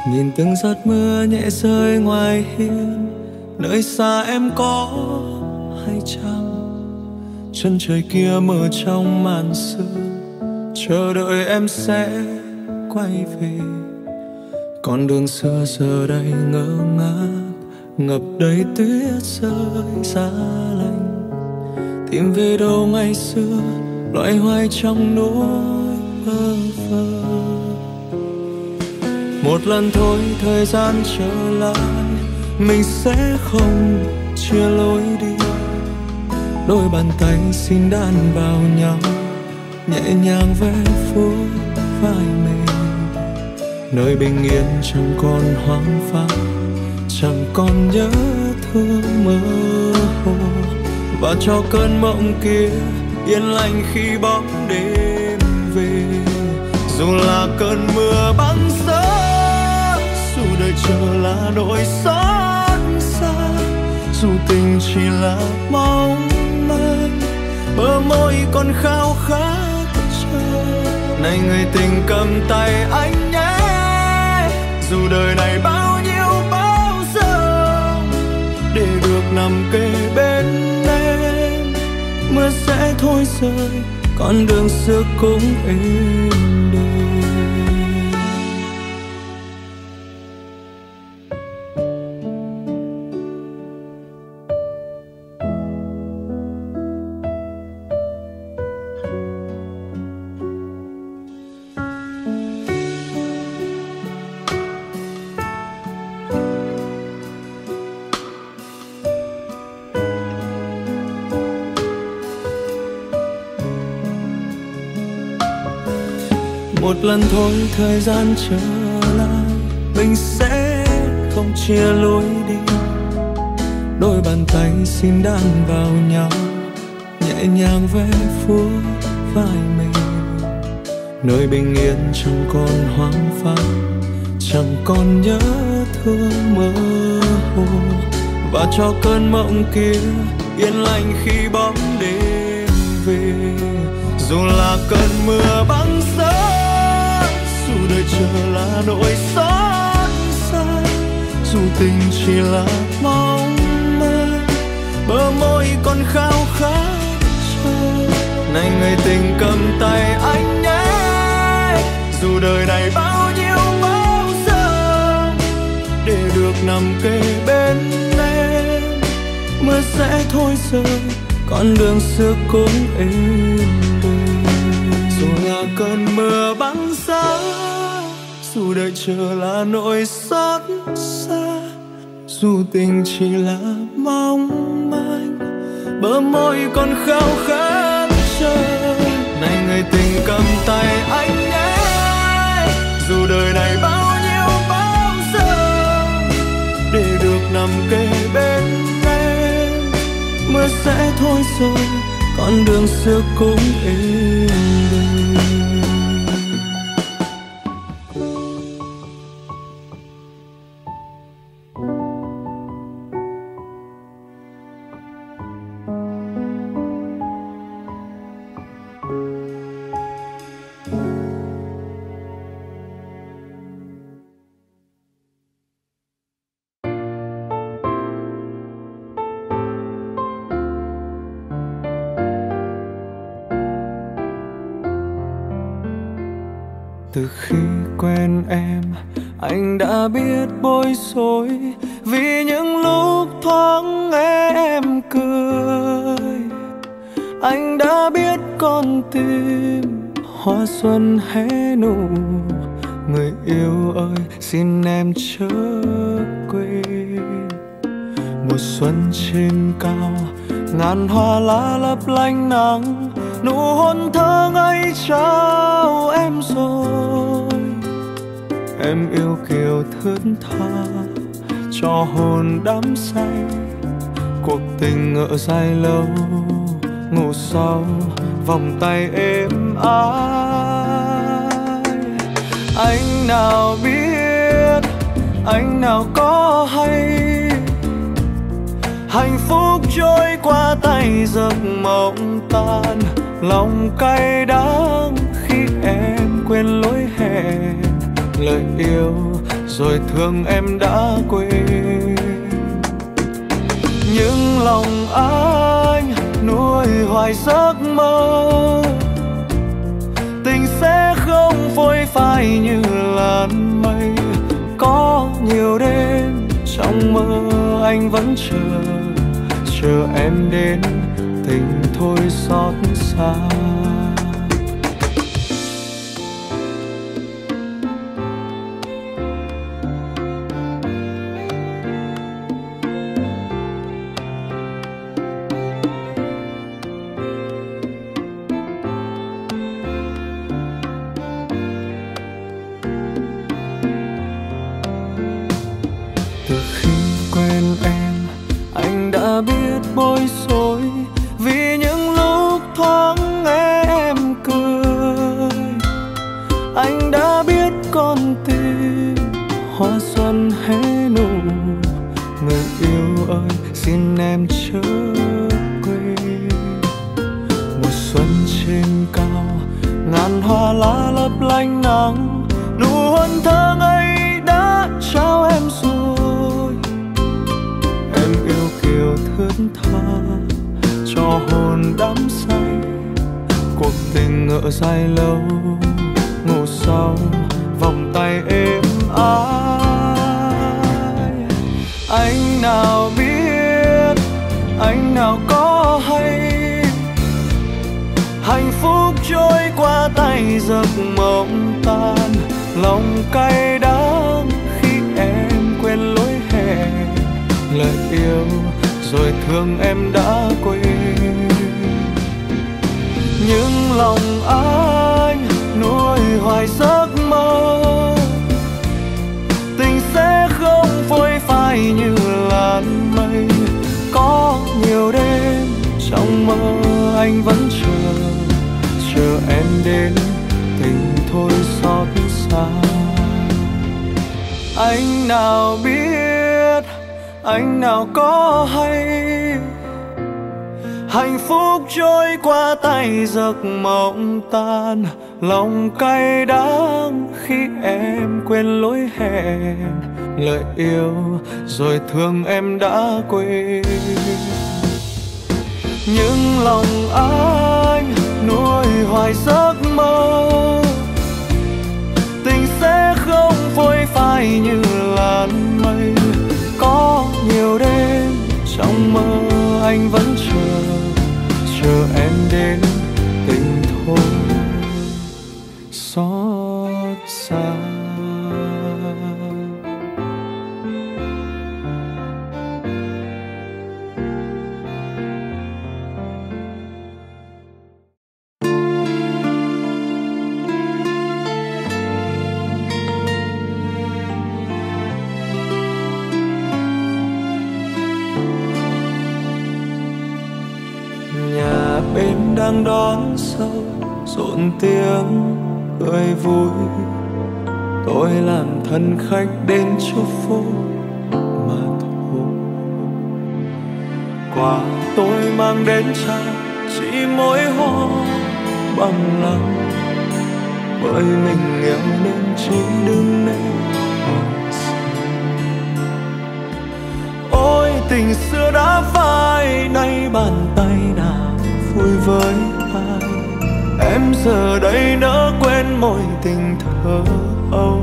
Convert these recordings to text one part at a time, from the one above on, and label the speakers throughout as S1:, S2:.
S1: Nhìn từng giọt mưa nhẹ rơi ngoài hiên, nơi xa em có hay chăng? Chân trời kia mờ trong màn sương, chờ đợi em sẽ quay về. Con đường xưa giờ đây ngơ ngác, ngập đầy tuyết rơi giá lạnh. Tìm về đâu ngày xưa, loay hoay trong nỗi bơ vơ. Một lần thôi thời gian trở lại, mình sẽ không chia lối đi. Đôi bàn tay xin đan vào nhau, nhẹ nhàng ve vuốt vai mình. Nơi bình yên chẳng còn hoang vắng, chẳng còn nhớ thương mơ hồ. Và cho cơn mộng kia yên lành khi bóng đêm về. Dù là cơn mưa băng giá, dù đời chờ là nỗi xót xa, dù tình chỉ là mong manh, bờ môi còn khao khát chờ. Này người tình cầm tay anh nhé, dù đời này bao nhiêu bão giông, để được nằm kề bên em. Mưa sẽ thôi rơi, con đường xưa cũng êm đềm. Một lần thôi thời gian trở lại, mình sẽ không chia lối đi. Đôi bàn tay xin đan vào nhau, nhẹ nhàng ve vuốt vai mình. Nơi bình yên chẳng còn hoang vắng, chẳng còn nhớ thương mơ hồ. Và cho cơn mộng kia yên lành khi bóng đêm về. Dù là cơn mưa băng giá, dù đời chờ là nỗi xót xa, dù tình chỉ là mong manh, bờ môi còn khao khát chờ. Này người tình cầm tay anh nhé, dù đời này bao nhiêu bão giông, để được nằm kề bên em. Mưa sẽ thôi rơi, con đường xưa cũng êm đềm. Dù là cơn mưa băng giá, dù đời chờ là nỗi xót xa, dù tình chỉ là mong manh, bờ môi còn khao khát chờ. Này người tình cầm tay anh nhé, dù đời này bao nhiêu bão giông, để được nằm kề bên em. Mưa sẽ thôi rồi, con đường xưa cũng êm đềm. Từ khi quen em, anh đã biết bối rối, vì những lúc thoáng nghe em cười. Anh đã biết con tim hoa xuân hé nụ. Người yêu ơi xin em chớ quên, mùa xuân trên cao, ngàn hoa lá lấp lánh nắng. Nụ hôn thơ ngây trao em rồi, em yêu kiều thướt tha, cho hồn đắm say. Cuộc tình ngỡ dài lâu, ngủ sau vòng tay êm ái. Anh nào biết, anh nào có hay, hạnh phúc trôi qua tay giấc mộng tan. Lòng cay đắng khi em quên lối hẹn, lời yêu rồi thương em đã quên. Nhưng lòng anh nuôi hoài giấc mơ, tình sẽ không phôi phai như làn mây. Có nhiều đêm trong mơ anh vẫn chờ em đến, tình thôi xót xa. Từ khi quen em, anh đã biết bối rối vì những lúc thoáng nghe em cười. Anh đã biết con tim hoa xuân hé nụ, người yêu ơi xin em chớ quên. Mùa xuân trên cao, ngàn hoa lá lấp lánh nắng, nụ hôn thơ ấy đã trao em rồi. Em yêu kiều thướt tha cho hồn đắm say, cuộc tình ngỡ dài lâu ngủ sau vòng tay êm ái. Anh nào biết, anh nào có hay, hạnh phúc trôi qua tay giấc mộng tan. Lòng cay đắng khi em quên lối hẹn, lời yêu rồi thương em đã quên. Nhưng lòng anh nuôi hoài giấc mơ, tình sẽ không phôi phai như làn mây. Có nhiều đêm trong mơ anh vẫn chờ em đến, tình thôi xót xa. Anh nào biết, anh nào có hay, hạnh phúc trôi qua tay giấc mộng tan. Lòng cay đắng khi em quên lối hẹn, lời yêu rồi thương em đã quên. Nhưng lòng anh nuôi hoài giấc mơ, tình sẽ không phôi phai như làn mây. Có nhiều đêm trong mơ anh vẫn chờ em đến, tình thôi xót xa. Nhà bên đang đón sâu rộn tiếng cười vui, tôi làm thân khách đến chỗ phố mà thôi. Quà tôi mang đến cha chỉ mỗi hoa bằng lòng, bởi mình nghèo nên chỉ đứng nên hỏi xin. Ôi tình xưa đã phai, nay bàn tay nào vui với ai. Em giờ đây nỡ quên mối tình thơ ấu,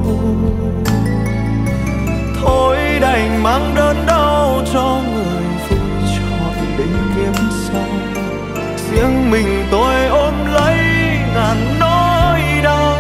S1: thôi đành mang đớn đau cho người vui chọn đến kiếp sau. Riêng mình tôi ôm lấy ngàn nỗi đau.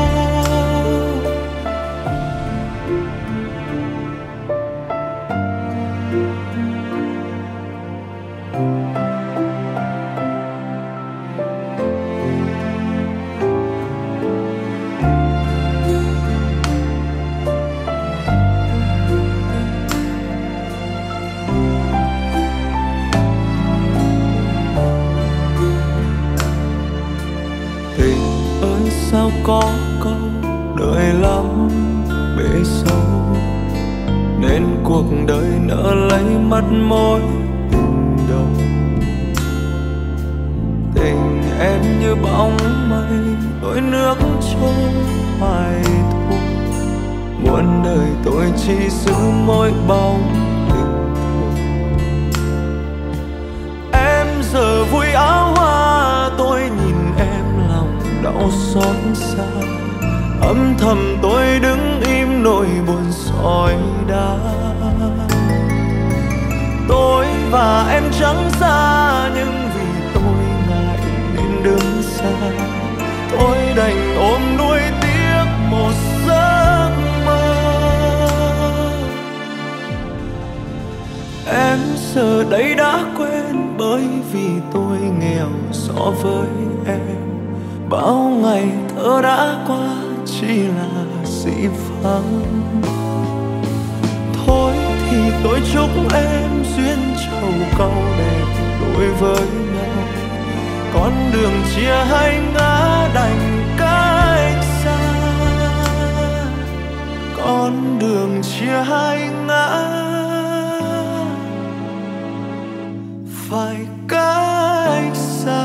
S1: Sao có câu đời lắm bể sâu, nên cuộc đời nỡ lấy mất mối tình đầu. Tình em như bóng mây, đôi nước trôi hoài thôi. chỉ giữ mỗi bóng hình thôi. Em giờ vui áo hoa, tôi nhìn em lòng đau xót xa. Âm thầm tôi đứng im nỗi buồn sỏi đá. Tôi và em chẳng xa, nhưng vì tôi ngại nên đứng xa. Tôi đành ôm nuối tiếc một giấc mơ. Em giờ đây đã quên, bởi vì tôi nghèo so với em. Bao ngày thơ đã qua chỉ là dĩ vãng. Thôi thì tôi chúc em duyên trầu câu đẹp đối với nhau. Con đường chia hai ngã đành cách xa. Con đường chia hai ngã phải cách xa.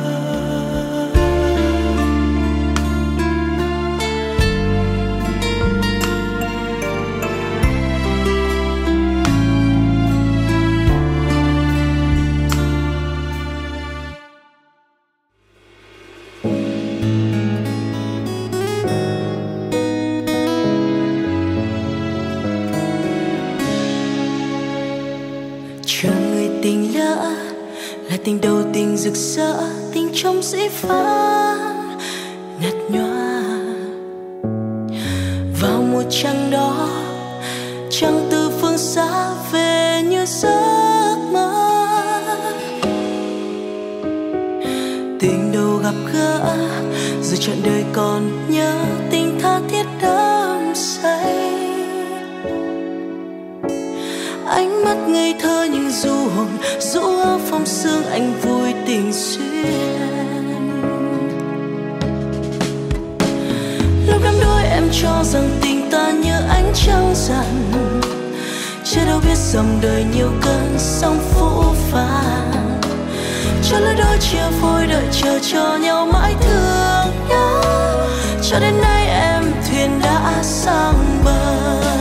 S2: Chờ người tình lỡ là tình đầu tình rực rỡ, tình trong dĩ vãng nhạt nhòa. Vào một trăng đó, trăng từ phương xa về như giấc mơ. Tình đầu gặp gỡ, rồi trọn đời còn nhớ tình tha thiết đắm say. Ánh mắt ngây thơ nhưng du hồn, rũ áo phong sương anh vui tình duyên. Lúc đắm đuối em cho rằng tình ta như ánh trăng rằm, chưa đâu biết dòng đời nhiều cơn sóng phũ phàng. Cho lỡ đôi chia phôi đợi chờ cho nhau mãi thương nhớ, cho đến nay em thuyền đã sang bờ.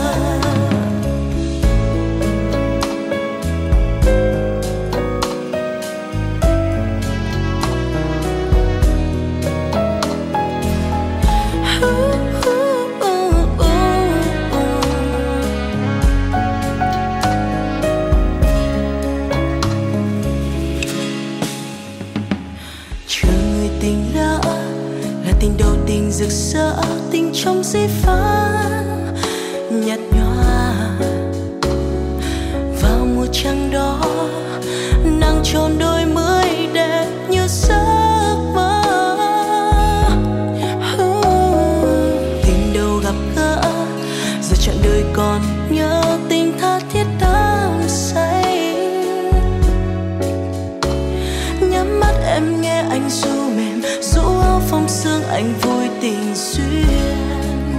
S2: Tình đầu tình rực rỡ, tình trong dĩ vãng nhạt nhòa. Vào mùa trăng đó, nàng tròn đôi mươi đẹp như giấc mơ. Tình đầu gặp gỡ, rồi trọn đời còn nhớ tình tha thiết đắm say. Nhắm mắt em nghe anh ru mềm, rũ áo phong sương anh vui tình duyên.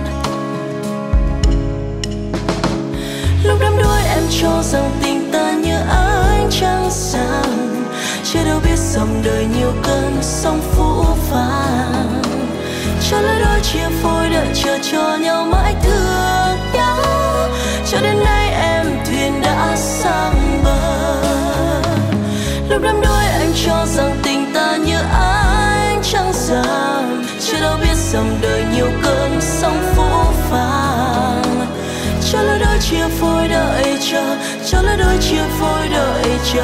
S2: Lúc đắm đuối em cho rằng tình ta như ánh trăng sáng, chưa đâu biết dòng đời nhiều cơn sóng phũ phàng. Cho lỡ đôi chia phôi đợi chờ cho nhau mãi thương nhớ, cho đến nay em thuyền đã sang bờ. Lúc đắm đuối anh cho rằng tình ta như ánh trăng rằm, chưa đâu biết dòng đời nhiều cơn sóng phũ phàng. Cho lỡ đôi chia phôi đợi chờ, cho lỡ đôi chia phôi đợi chờ,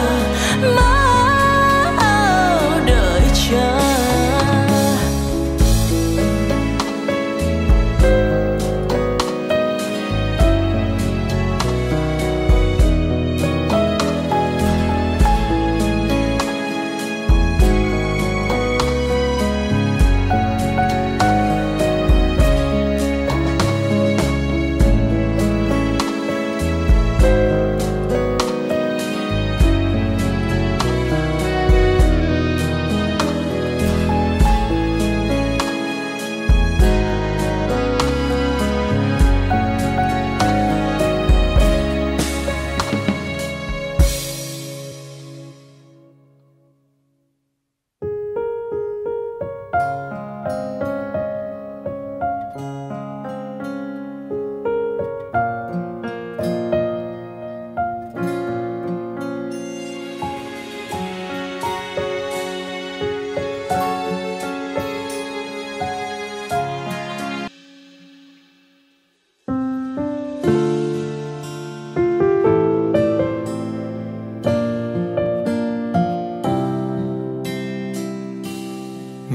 S2: mãi đợi chờ.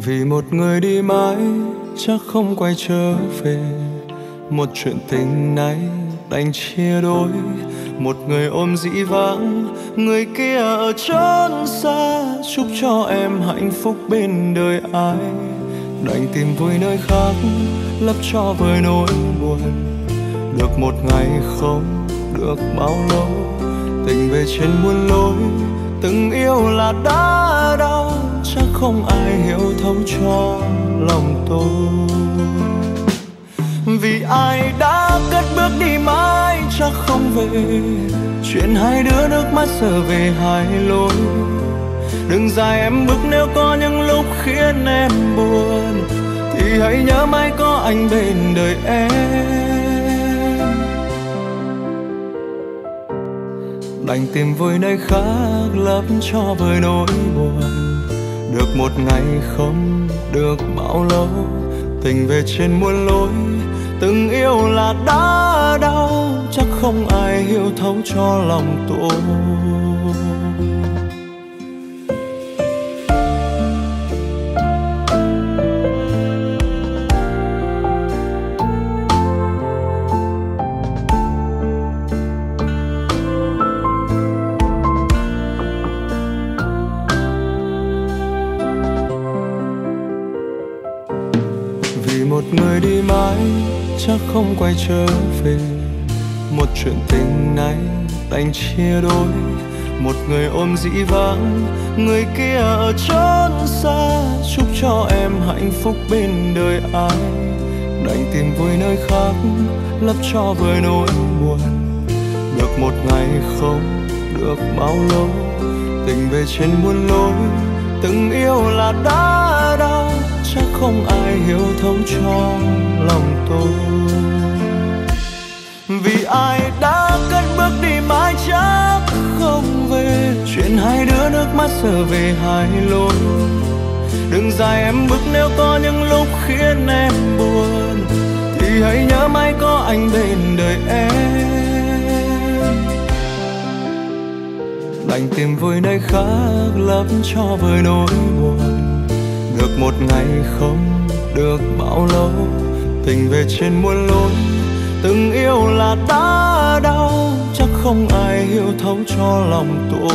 S1: Vì một người đi mãi chắc không quay trở về, một chuyện tình này đành chia đôi. Một người ôm dĩ vãng, người kia ở chốn xa, chúc cho em hạnh phúc bên đời ai. Đành tìm vui nơi khác, lấp cho vơi nỗi buồn. Được một ngày không được bao lâu, tình về trên muôn lối. Từng yêu là đã đau, chắc không ai hiểu thấu cho lòng tôi. Vì ai đã cất bước đi mãi chắc không về, chuyện hai đứa nước mắt giờ về hai lối. Đừng dài em bước nếu có những lúc khiến em buồn, thì hãy nhớ mãi có anh bên đời em. Đành tìm vui nơi khác lấp cho vơi nỗi buồn. Được một ngày không được bao lâu, tình về trên muôn lối. Từng yêu là đã đau, chắc không ai hiểu thấu cho lòng tôi. Vì một người đi mãi chắc không quay trở về, một chuyện tình này đành chia đôi. Một người ôm dĩ vãng, người kia ở chốn xa, chúc cho em hạnh phúc bên đời ai. Đành tìm vui nơi khác lấp cho vơi nỗi buồn. Được một ngày không được bao lâu, tình về trên muôn lối. Từng yêu là đã đau, chắc không ai hiểu thấu cho lòng tôi. Vì ai đã cất bước đi mãi chắc không về, chuyện hai đứa nước mắt giờ về hai lối. Đừng dài em bước nếu có những lúc khiến em buồn, thì hãy nhớ mãi có anh bên đời em. Đành tìm vui nơi khác lấp cho vơi nỗi buồn. Được một ngày không được bao lâu, tình về trên muôn lối. Từng yêu là đã đau, chắc không ai hiểu thấu cho lòng tôi.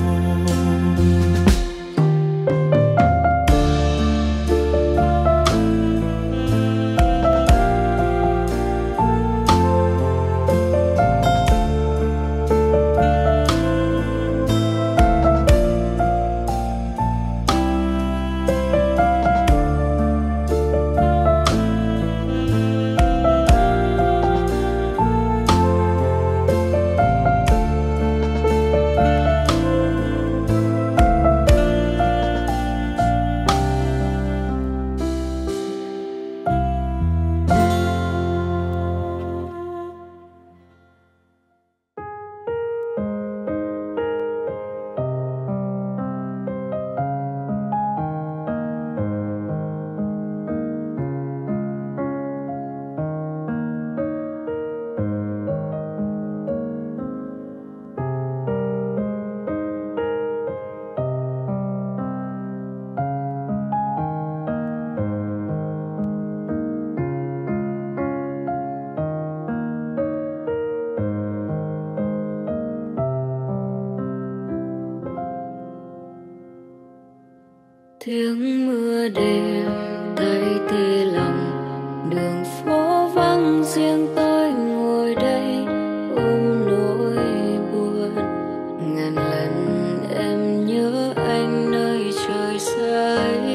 S3: Tiếng mưa đêm tay tê lòng, đường phố vắng riêng tôi ngồi đây ôm nỗi buồn. Ngàn lần em nhớ anh nơi trời xa ấy,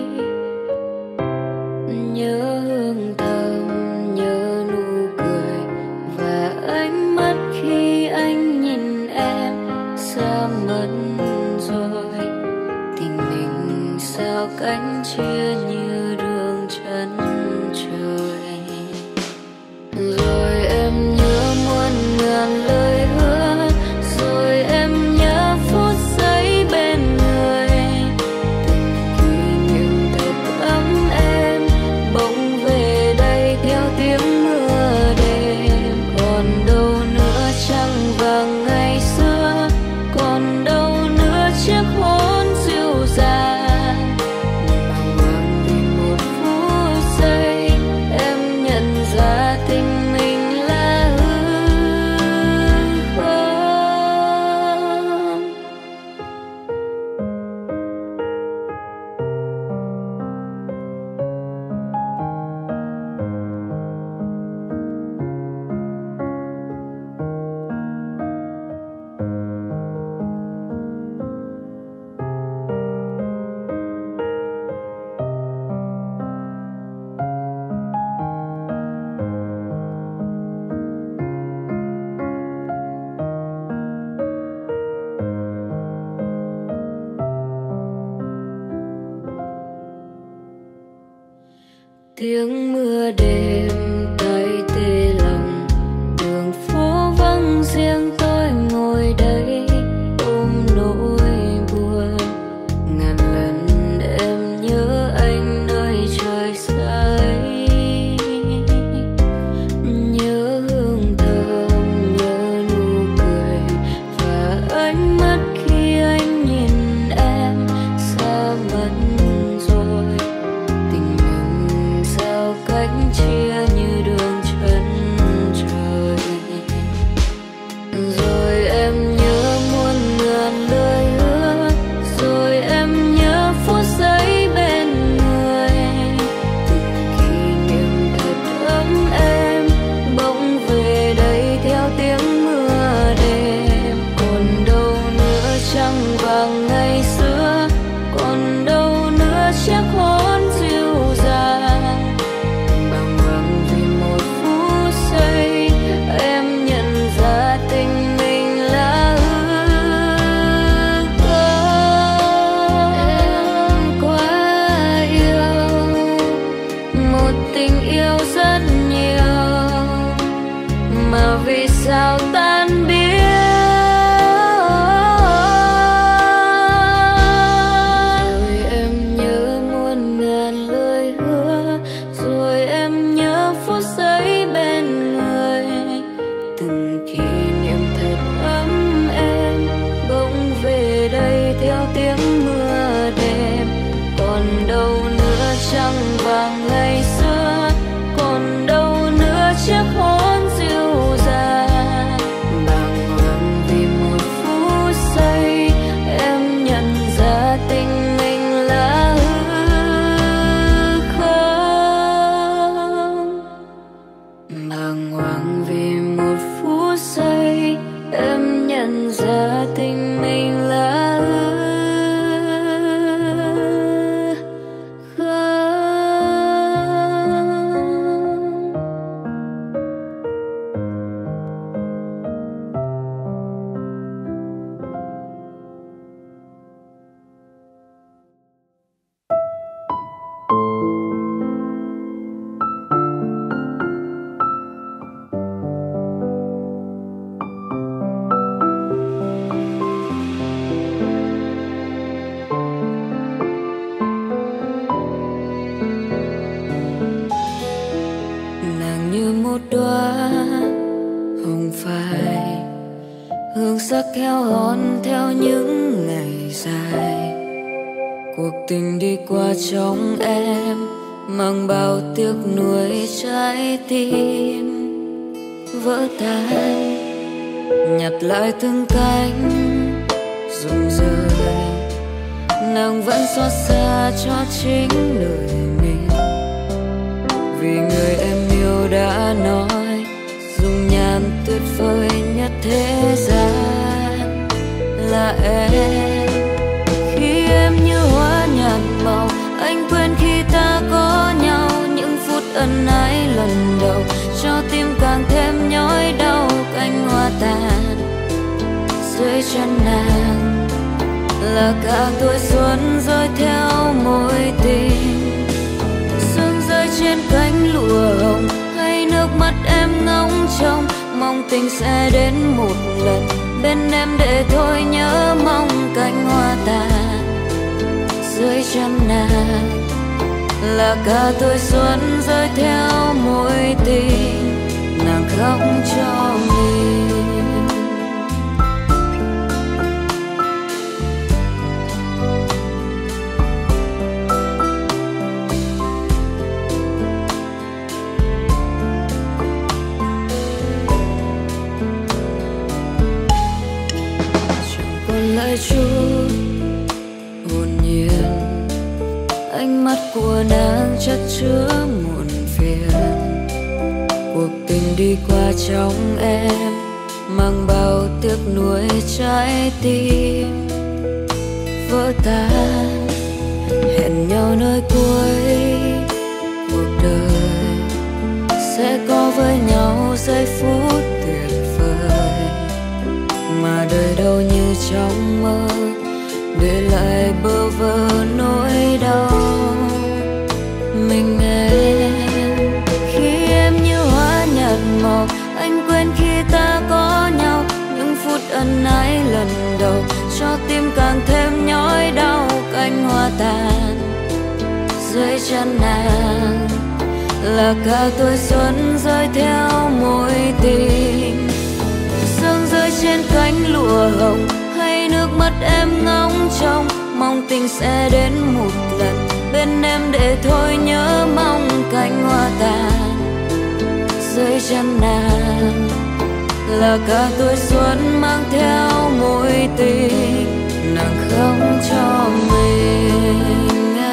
S3: nhớ hương thơm, nhớ nụ cười và ánh mắt khi anh nhìn em. Sao mất rồi tình mình, sao cánh chia như đường chân trời. sao tan biến. Rồi em nhớ muôn ngàn lời hứa, rồi em nhớ phút giây bên người. Từng kỷ niệm thật ấm êm bỗng về đây theo tiếng mưa đêm. Còn đâu nữa trăng vàng ngày xưa, còn đâu nữa chiếc hôn dịu dàng. Bàng hoàng vì một phút giây em nhận ra tình mình là hư không. Bàng hoàng vì một phút giây em nhận ra tình mình là hư không. Nàng như một đóa hồng phai, hương sắc theo hòn theo những ngày dài. Cuộc tình đi qua trong em mang bao tiếc nuối, trái tim vỡ tan. Nhặt lại từng cánh rụng rơi, nàng vẫn xót xa cho chính đời mình. Vì người em yêu đã nói dung nhan tuyệt vời nhất thế gian là em. Khi em như hoa nhạt màu, anh quên khi ta có nhau. Những phút ân ái lần đầu cho tim càng thêm nhói đau. Cánh hoa tàn dưới chân nàng là cả tuổi xuân rơi theo mối tình. Sương rơi trên cánh lụa hồng, hay nước mắt em ngóng trông. Mong tình sẽ đến một lần bên em để thôi nhớ mong. Cánh hoa tàn dưới chân nàng là cả tuổi xuân rơi theo mối tình. Nàng khóc cho mình. Lại chút hồn nhiên, ánh mắt của nàng chất chứa muộn phiền. Cuộc tình đi qua trong em mang bao tiếc nuối, trái tim vỡ tan. Hẹn nhau nơi cuối cuộc đời sẽ có với nhau giây phút tuyệt vời. Mà đời đâu như trong mơ, để lại bơ vơ nỗi đau. Mình em khi em như hoa nhạt màu, anh quên khi ta có nhau. Những phút ân ái lần đầu cho tim càng thêm nhói đau. Cánh hoa tàn dưới chân nàng là cả tuổi xuân rơi theo mối tình. Sương rơi trên cánh lụa hồng, hay nước mắt em ngóng trông. Mong tình sẽ đến một lần bên em để thôi nhớ mong. Cánh hoa tàn dưới chân nàng là cả tuổi xuân mang theo mối tình. Nàng khóc cho mình.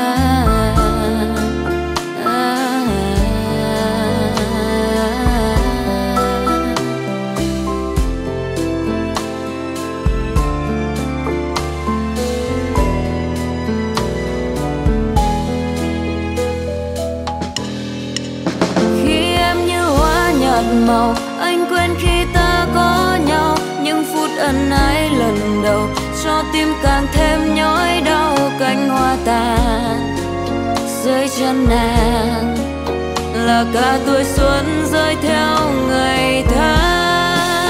S3: Màu anh quên khi ta có nhau. Những phút ân ái lần đầu cho tim càng thêm nhói đau. Cánh hoa tàn dưới chân nàng là cả tuổi xuân rơi theo ngày tháng.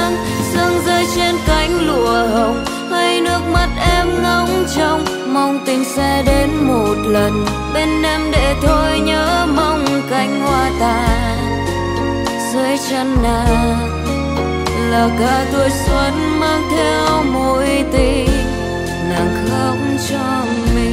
S3: lần bên em để thôi nhớ mong cánh hoa tàn dưới chân nàng là cả tuổi xuân mang theo mối tình nàng khóc cho mình.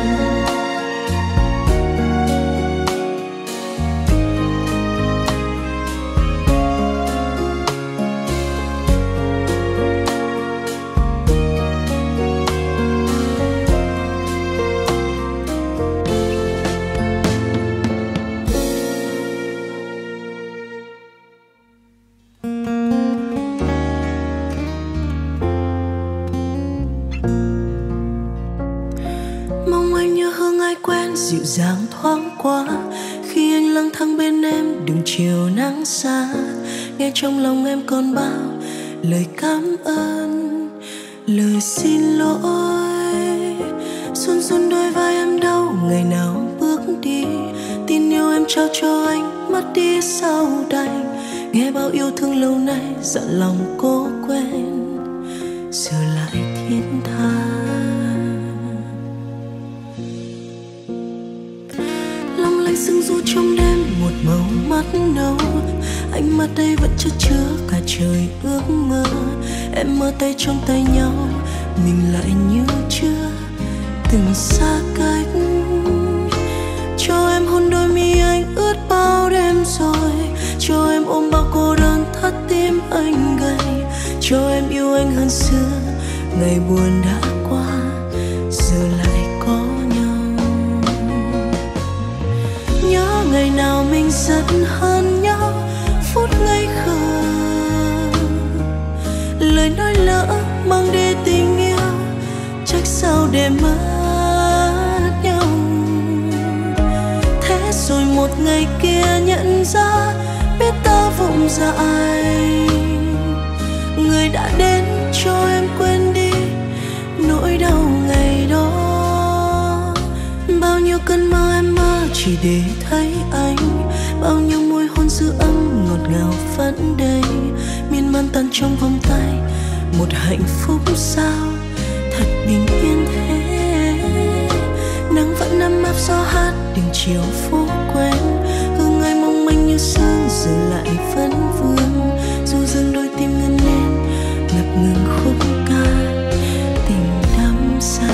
S2: Dịu dàng thoáng qua khi anh lang thang bên em đường chiều nắng xa, nghe trong lòng em còn bao lời cảm ơn, lời xin lỗi. Run run đôi vai em đau ngày nào bước đi, tin yêu em trao cho anh mất đi sau đành, nghe bao yêu thương lâu nay dặn lòng cố quên, giờ lại thiết tha. Sương du trong đêm một màu mắt nâu, ánh mắt đây vẫn chất chứa cả trời ước mơ. Em mơ tay trong tay nhau, mình lại như chưa từng xa cách. Cho em hôn đôi mi anh ướt bao đêm rồi, cho em ôm bao cô đơn thắt tim anh gầy, cho em yêu anh hơn xưa. Ngày buồn đã qua, giờ lại có ngày nào mình giận hơn nhau phút ngây khờ, lời nói lỡ mang đi tình yêu, trách sao để mất nhau. Thế rồi một ngày kia nhận ra biết ta vụng dại, người đã đến cho em quên đi nỗi đau ngày đó. Bao nhiêu cơn mơ em mơ chỉ để thấy anh, bao nhiêu môi hôn dư âm ngọt ngào vẫn đây, miên man tan trong vòng tay một hạnh phúc sao thật bình yên thế. Nắng vẫn ấm áp gió hát đường chiều phố quen, hương ai mong manh như sương giờ lại vẫn vương, du dương đôi tim ngân lên ngập ngừng khúc ca tình đắm say.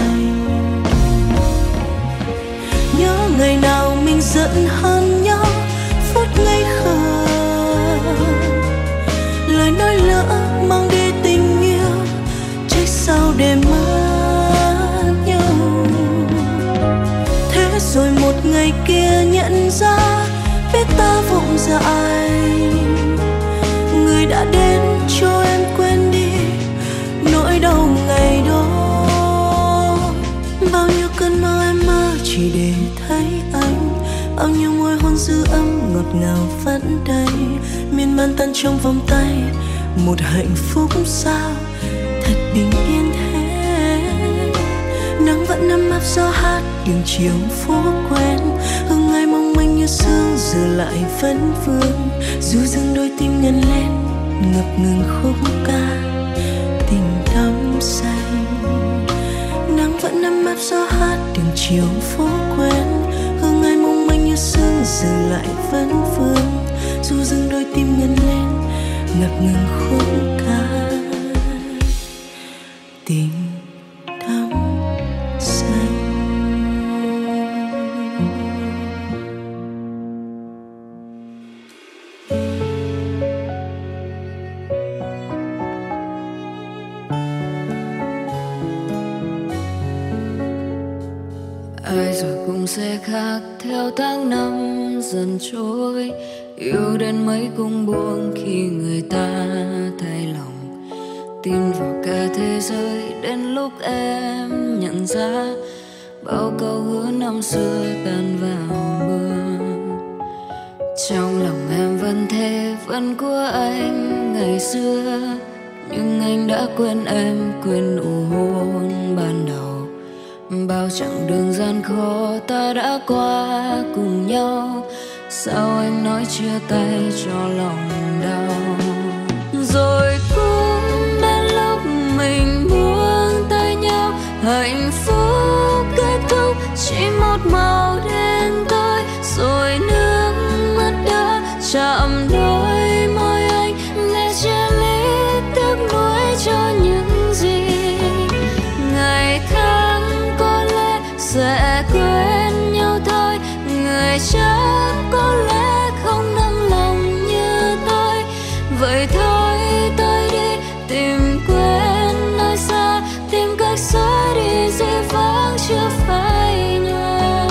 S2: Nhớ ngày nào mình giận hơn nhau phút ngây khờ, lời nói lỡ mang đi tình yêu, trách sao để mất nhau. Thế rồi một ngày kia nhận ra biết ta vụng dại, người đã đến cho em quên đi nỗi đau ngày đó. Bao nhiêu cơn mơ em mơ chỉ để thấy anh, bao nhiêu môi hôn dư âm ngọt ngào vẫn đây, miên man tan trong vòng tay một hạnh phúc sao thật bình yên thế. Nắng vẫn ấm áp gió hát đường chiều phố quen, hương ai mong manh như sương giờ lại vẫn vương, du dương đôi tim ngân lên ngập ngừng khúc ca tình đắm say. Nắng vẫn ấm áp gió hát đường chiều phố quen, hương ai mong manh như sương giờ lại vẫn vương, du dương đôi tim ngân lên ngập ngừng khúc ca tình đắm say.
S3: Ai rồi cũng sẽ khác theo tháng năm dần trôi, yêu đến mấy cũng buông khi người ta thay lòng, tin vào cả thế giới đến lúc em nhận ra bao câu hứa năm xưa tan vào mưa. Trong lòng em vẫn thế, vẫn của anh ngày xưa, nhưng anh đã quên em, quên nụ hôn ban đầu. Bao chặng đường gian khó ta đã qua cùng nhau, sao anh nói chia tay cho lòng đau. Rồi cũng đến lúc mình buông tay nhau, hạnh phúc kết thúc chỉ một chạm đôi môi anh để chia ly tiếc nuối cho những gì ngày tháng có lẽ sẽ quên nhau thôi. Người chắc có lẽ không nặng lòng như tôi. Vậy thôi tôi đi tìm quên nơi xa, tìm cách xóa đi dĩ vãng chưa phai nhòa.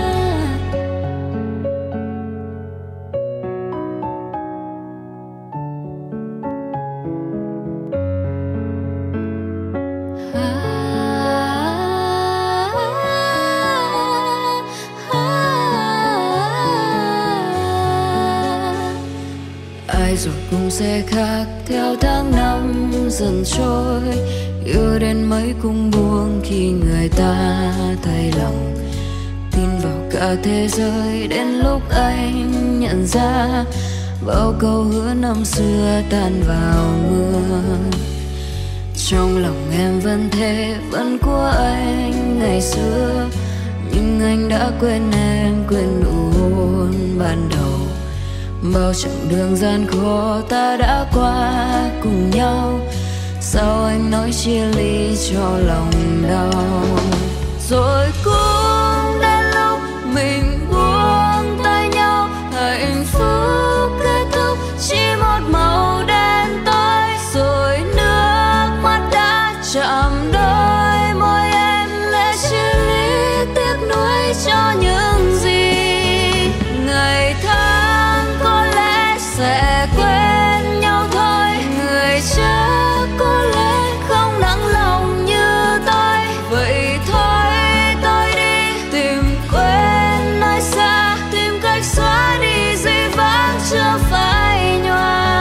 S3: Ai rồi cũng sẽ khác theo tháng năm dần trôi. Yêu đến mấy cũng buông khi người ta thay lòng. Tin vào cả thế giới đến lúc anh nhận ra bao câu hứa năm xưa tan vào mưa. Trong lòng em vẫn thế, vẫn của anh ngày xưa, nhưng anh đã quên em, quên nụ hôn ban đầu. Bao chặng đường gian khổ ta đã qua cùng nhau, sao anh nói chia ly cho lòng đau. Rồi cũng đến lúc mình buông tay nhau, hạnh phúc kết thúc chỉ một màu đen tối. Rồi nước mắt đã chạm đôi môi em, lệ chia ly tiếc nuối cho những gì ngày tháng có lẽ sẽ quên nhau thôi. Người chắc có lẽ không nặng lòng như tôi. Vậy thôi tôi đi tìm quên nơi xa, tìm cách xóa đi dĩ vãng chưa phai nhòa.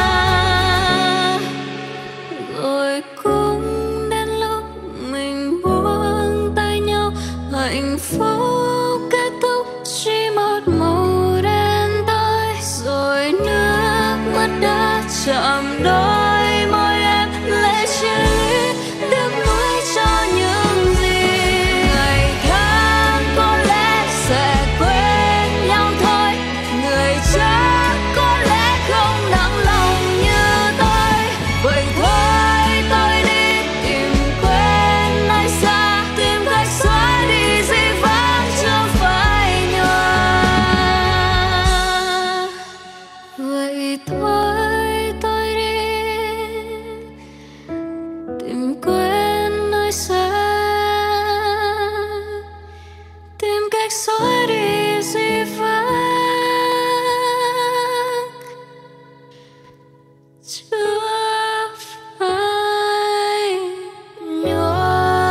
S3: Rồi cũng đến lúc mình buông tay nhau, hạnh phúc kết thúc chỉ một màu đen tối. Rồi nước mắt đã chạm đôi môi em, lệ chia ly tiếc nuối cho những gì ngày tháng có lẽ sẽ quên nhau thôi. Người chắc có lẽ không nặng lòng như tôi. Vậy thôi tôi đi tìm quên nơi xa, tìm cách xóa đi dĩ vãng chưa phai nhòa. Vậy thôi tôi đi tìm quên nơi xa, tìm cách xóa đi dĩ vãng chưa phai nhòa.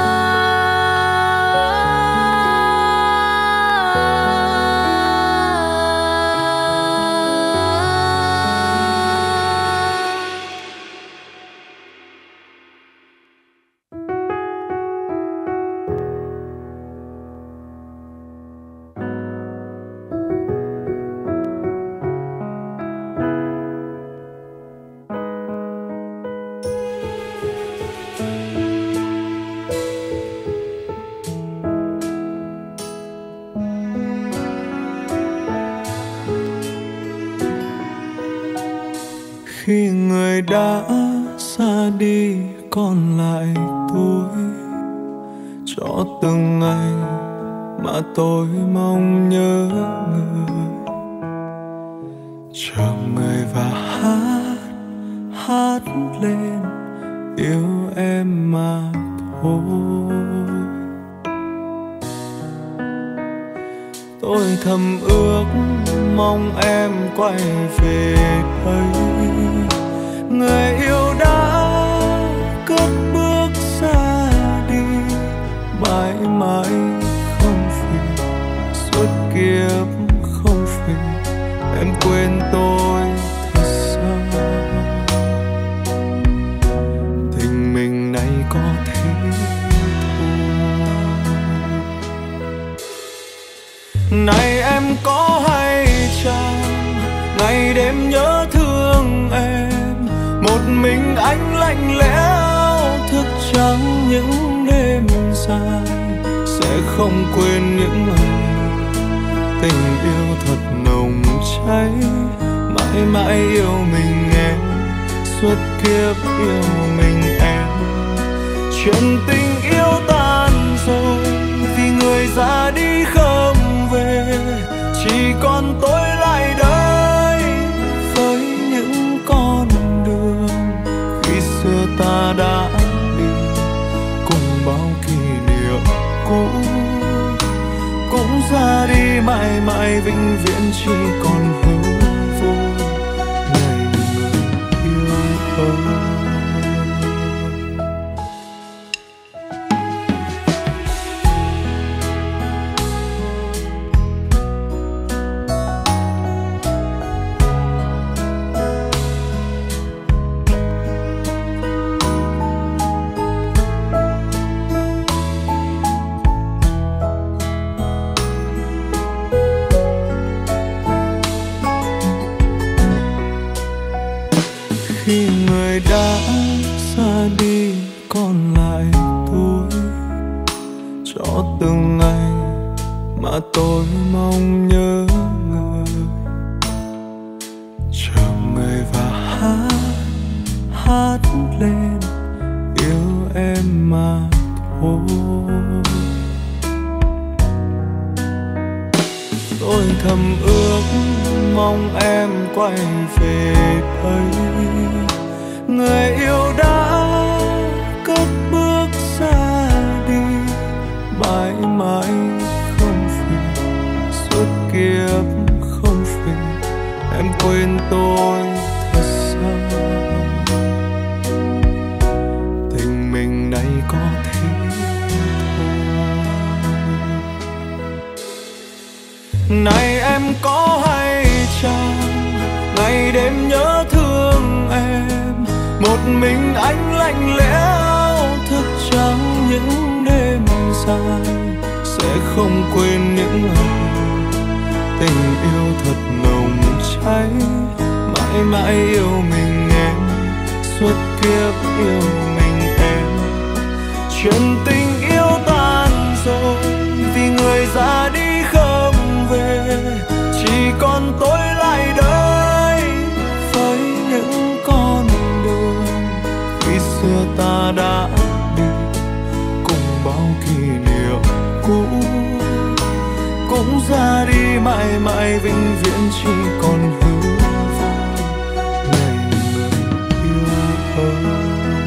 S1: Khi người đã xa đi còn lại tôi, cho từng ngày mà tôi mong nhớ người, chờ người và hát lên yêu em mà thôi. Tôi thầm ước mong em quay về đây, người yêu đã cất bước xa đi, mãi mãi không phiền, suốt kiếp không phiền, em quên tôi thật sao. Tình mình này có thế thôi. Này em có hay chăng ngày đêm nhớ thương em, một mình anh lạnh lẽo thức trắng những đêm dài, sẽ không quên những ngày tình yêu thật nồng cháy mãi mãi yêu mình em, suốt kiếp yêu mình em. Chuyện tình yêu tan rồi vì người ra đi không về, chỉ còn tôi lại đây với những con đường khi xưa ta đã đi, cùng bao kỷ niệm cũ cũng ra đi mãi mãi vĩnh viễn, chỉ còn hư vô ngày người yêu ơi. Khi người đã ra đi còn lại tôi, cho từng ngày mà tôi mong nhớ người, chờ người và hát lên yêu em mà thôi. Tôi thầm ước mong em quay về đây, người yêu đã cất bước ra đi mãi mãi không phiền, suốt kiếp không phiền, em quên tôi thật sao. Tình mình này có thế thôi. Này em có hay chăng ngày đêm nhớ thương em, một mình anh lạnh lẽo thức trắng những đêm dài, sẽ không quên những ngày tình yêu thật nồng cháy, mãi mãi yêu mình em, suốt kiếp yêu mình em. Chuyện tình yêu tan rồi vì người ra đi không về, chỉ còn tôi lại đây với những con đường khi xưa ta đã đi, cùng bao kỷ niệm cũ cũng ra đi mãi mãi vĩnh viễn, chỉ còn hư vô ngày người yêu ơi.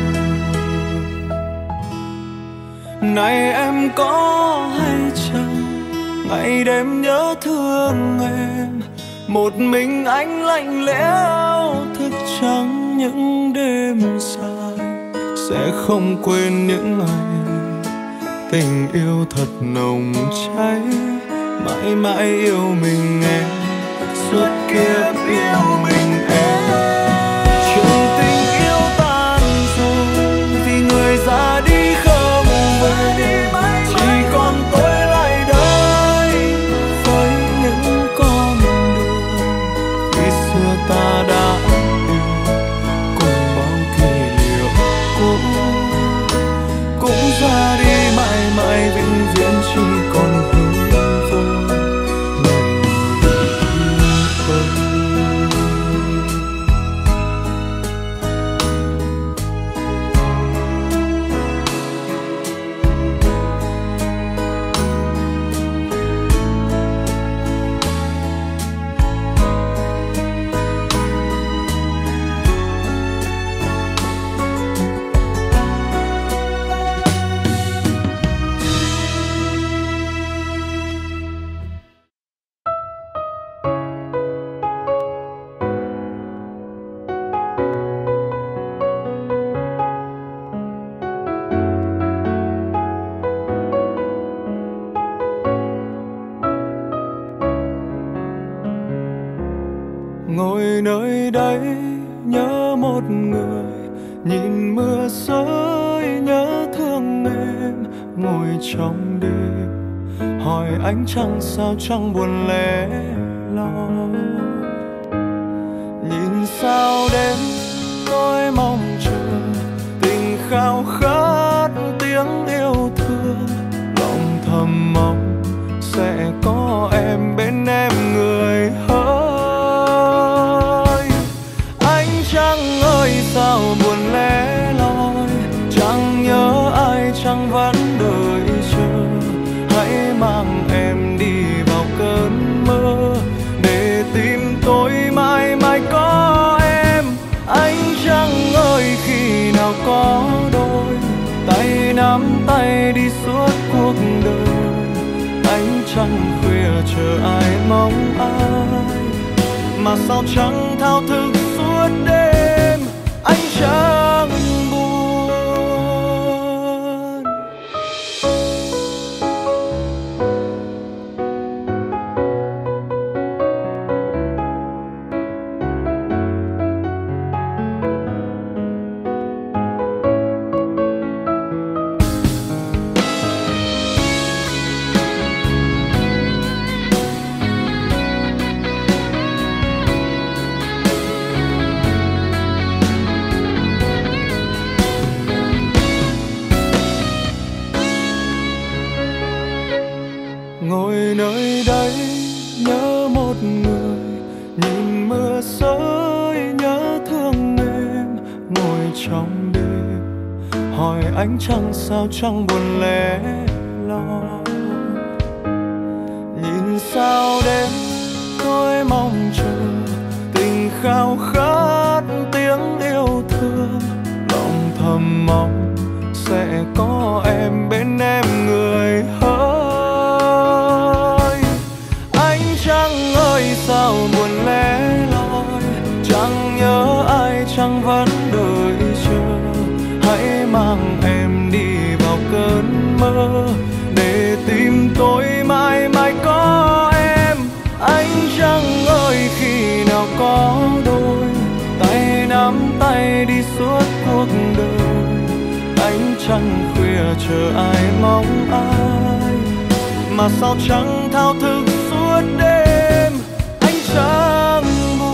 S1: Này em có hay chăng ngày đêm nhớ thương em, một mình anh lạnh lẽo thức trắng những đêm dài, sẽ không quên những ngày tình yêu thật nồng cháy, mãi mãi yêu mình em, suốt kiếp yêu mình em. Chuyện tình yêu tan rồi vì người ra đi không về, chỉ còn tôi lại đây với những con đường khi xưa ta đã đi, cùng bao kỷ niệm cũ cũng ra đi mãi mãi vĩnh viễn, chỉ còn hư vô ngày người yêu ơi. Ngồi nơi đây nhớ một người, nhìn mưa rơi nhớ thương em, ngồi trong đêm hỏi ánh trăng sao chẳng buồn lẻ loi. Nhìn sao đến tôi mong chờ tình khao khát tiếng yêu thương, lòng thầm mong sẽ có em bên em người hỡi. sao buồn lẻ loi, chẳng nhớ ai chẳng vẫn đợi chờ. Hãy mang em đi vào cơn mơ để tìm tôi mãi mãi có em. Ánh trăng ơi khi nào có đôi, tay nắm tay đi suốt cuộc đời. Ánh trăng khuya chờ ai mong ai, mà sao chẳng thao thức suốt đêm. Ánh trăng buồn. Ngồi nơi đây nhớ một người, nhìn mưa rơi nhớ thương em. Ngồi trong đêm hỏi ánh trăng sao chẳng buồn lẻ loi. Nhìn sao đêm tôi mong chờ tình khao khát tiếng yêu thương. Lòng thầm mong sẽ có em bên em người hỡi. Trăng ơi sao buồn lẻ loi, chẳng nhớ ai chẳng vẫn đợi chờ. Hãy mang em đi vào cơn mơ để tìm tôi mãi mãi có em. Ánh trăng ơi khi nào có đôi, tay nắm tay đi suốt cuộc đời. Ánh trăng khuya chờ ai mong ai, mà sao chẳng thao thức suốt đêm. Ánh trăng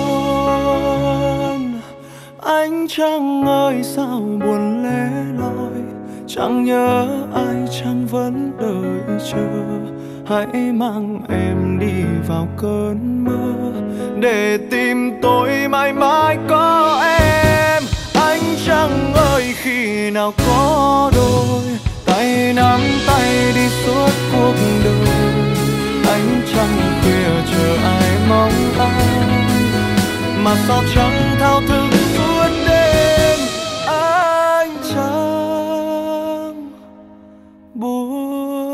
S1: buồn, ánh trăng ơi sao buồn lẻ loi, chẳng nhớ ai chẳng vẫn đợi chờ. Hãy mang em đi vào cơn mơ để tìm tôi mãi mãi có em. Ánh trăng ơi khi nào có đôi, tay nắm tay đi suốt cuộc đời. Ánh trăng khuya chờ ai mong ai, mà sao chẳng thao thức suốt đêm. Ánh trăng buồn.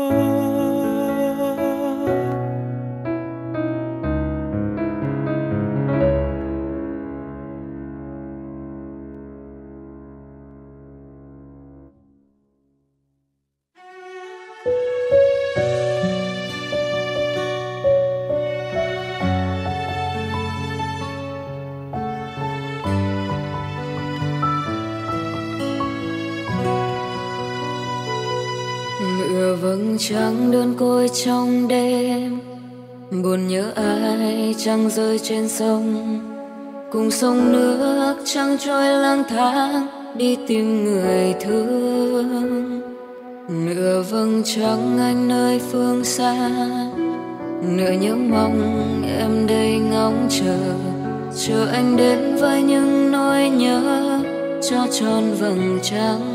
S3: Nửa vầng trăng đơn côi trong đêm, buồn nhớ ai trăng rơi trên sông. Cùng sông nước trăng trôi lang thang đi tìm người thương. Nửa vầng trăng anh nơi phương xa, nửa nhớ mong em đây ngóng chờ anh đến với những nỗi nhớ cho tròn vầng trăng.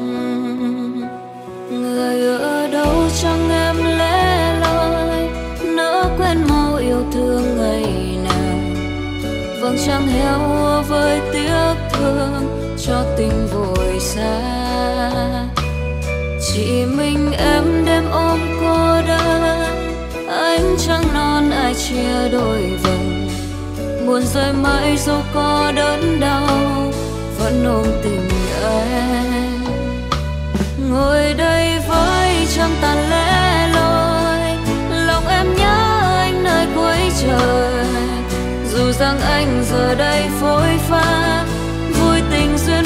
S3: Người ở đâu chẳng em lẻ loi, nỡ quên mau yêu thương ngày nào. Vầng trăng héo với tiếc thương cho tình vội xa. Chỉ mình em đêm ôm cô đơn, ánh trăng non ai chia đôi vầng. Buồn rơi mãi dẫu có đớn đau, vẫn ôm tình em. Ngồi đây với trăng tàn lẻ loi, lòng em nhớ anh nơi cuối trời. Dù rằng anh giờ đây phôi pha, vui tình duyên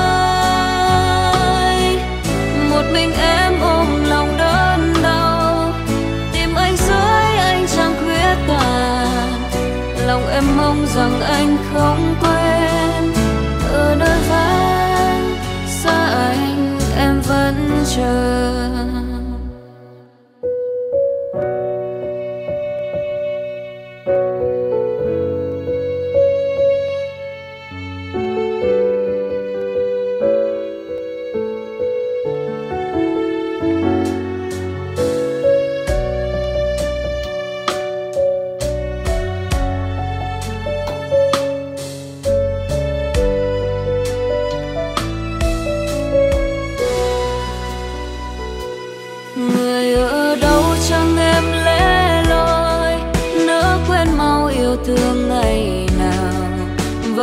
S3: mới. Một mình em ôm lòng đớn đau, tìm anh dưới ánh trăng khuya tàn. Lòng em mong rằng anh không quên, ở nơi vắng xa anh em vẫn chờ.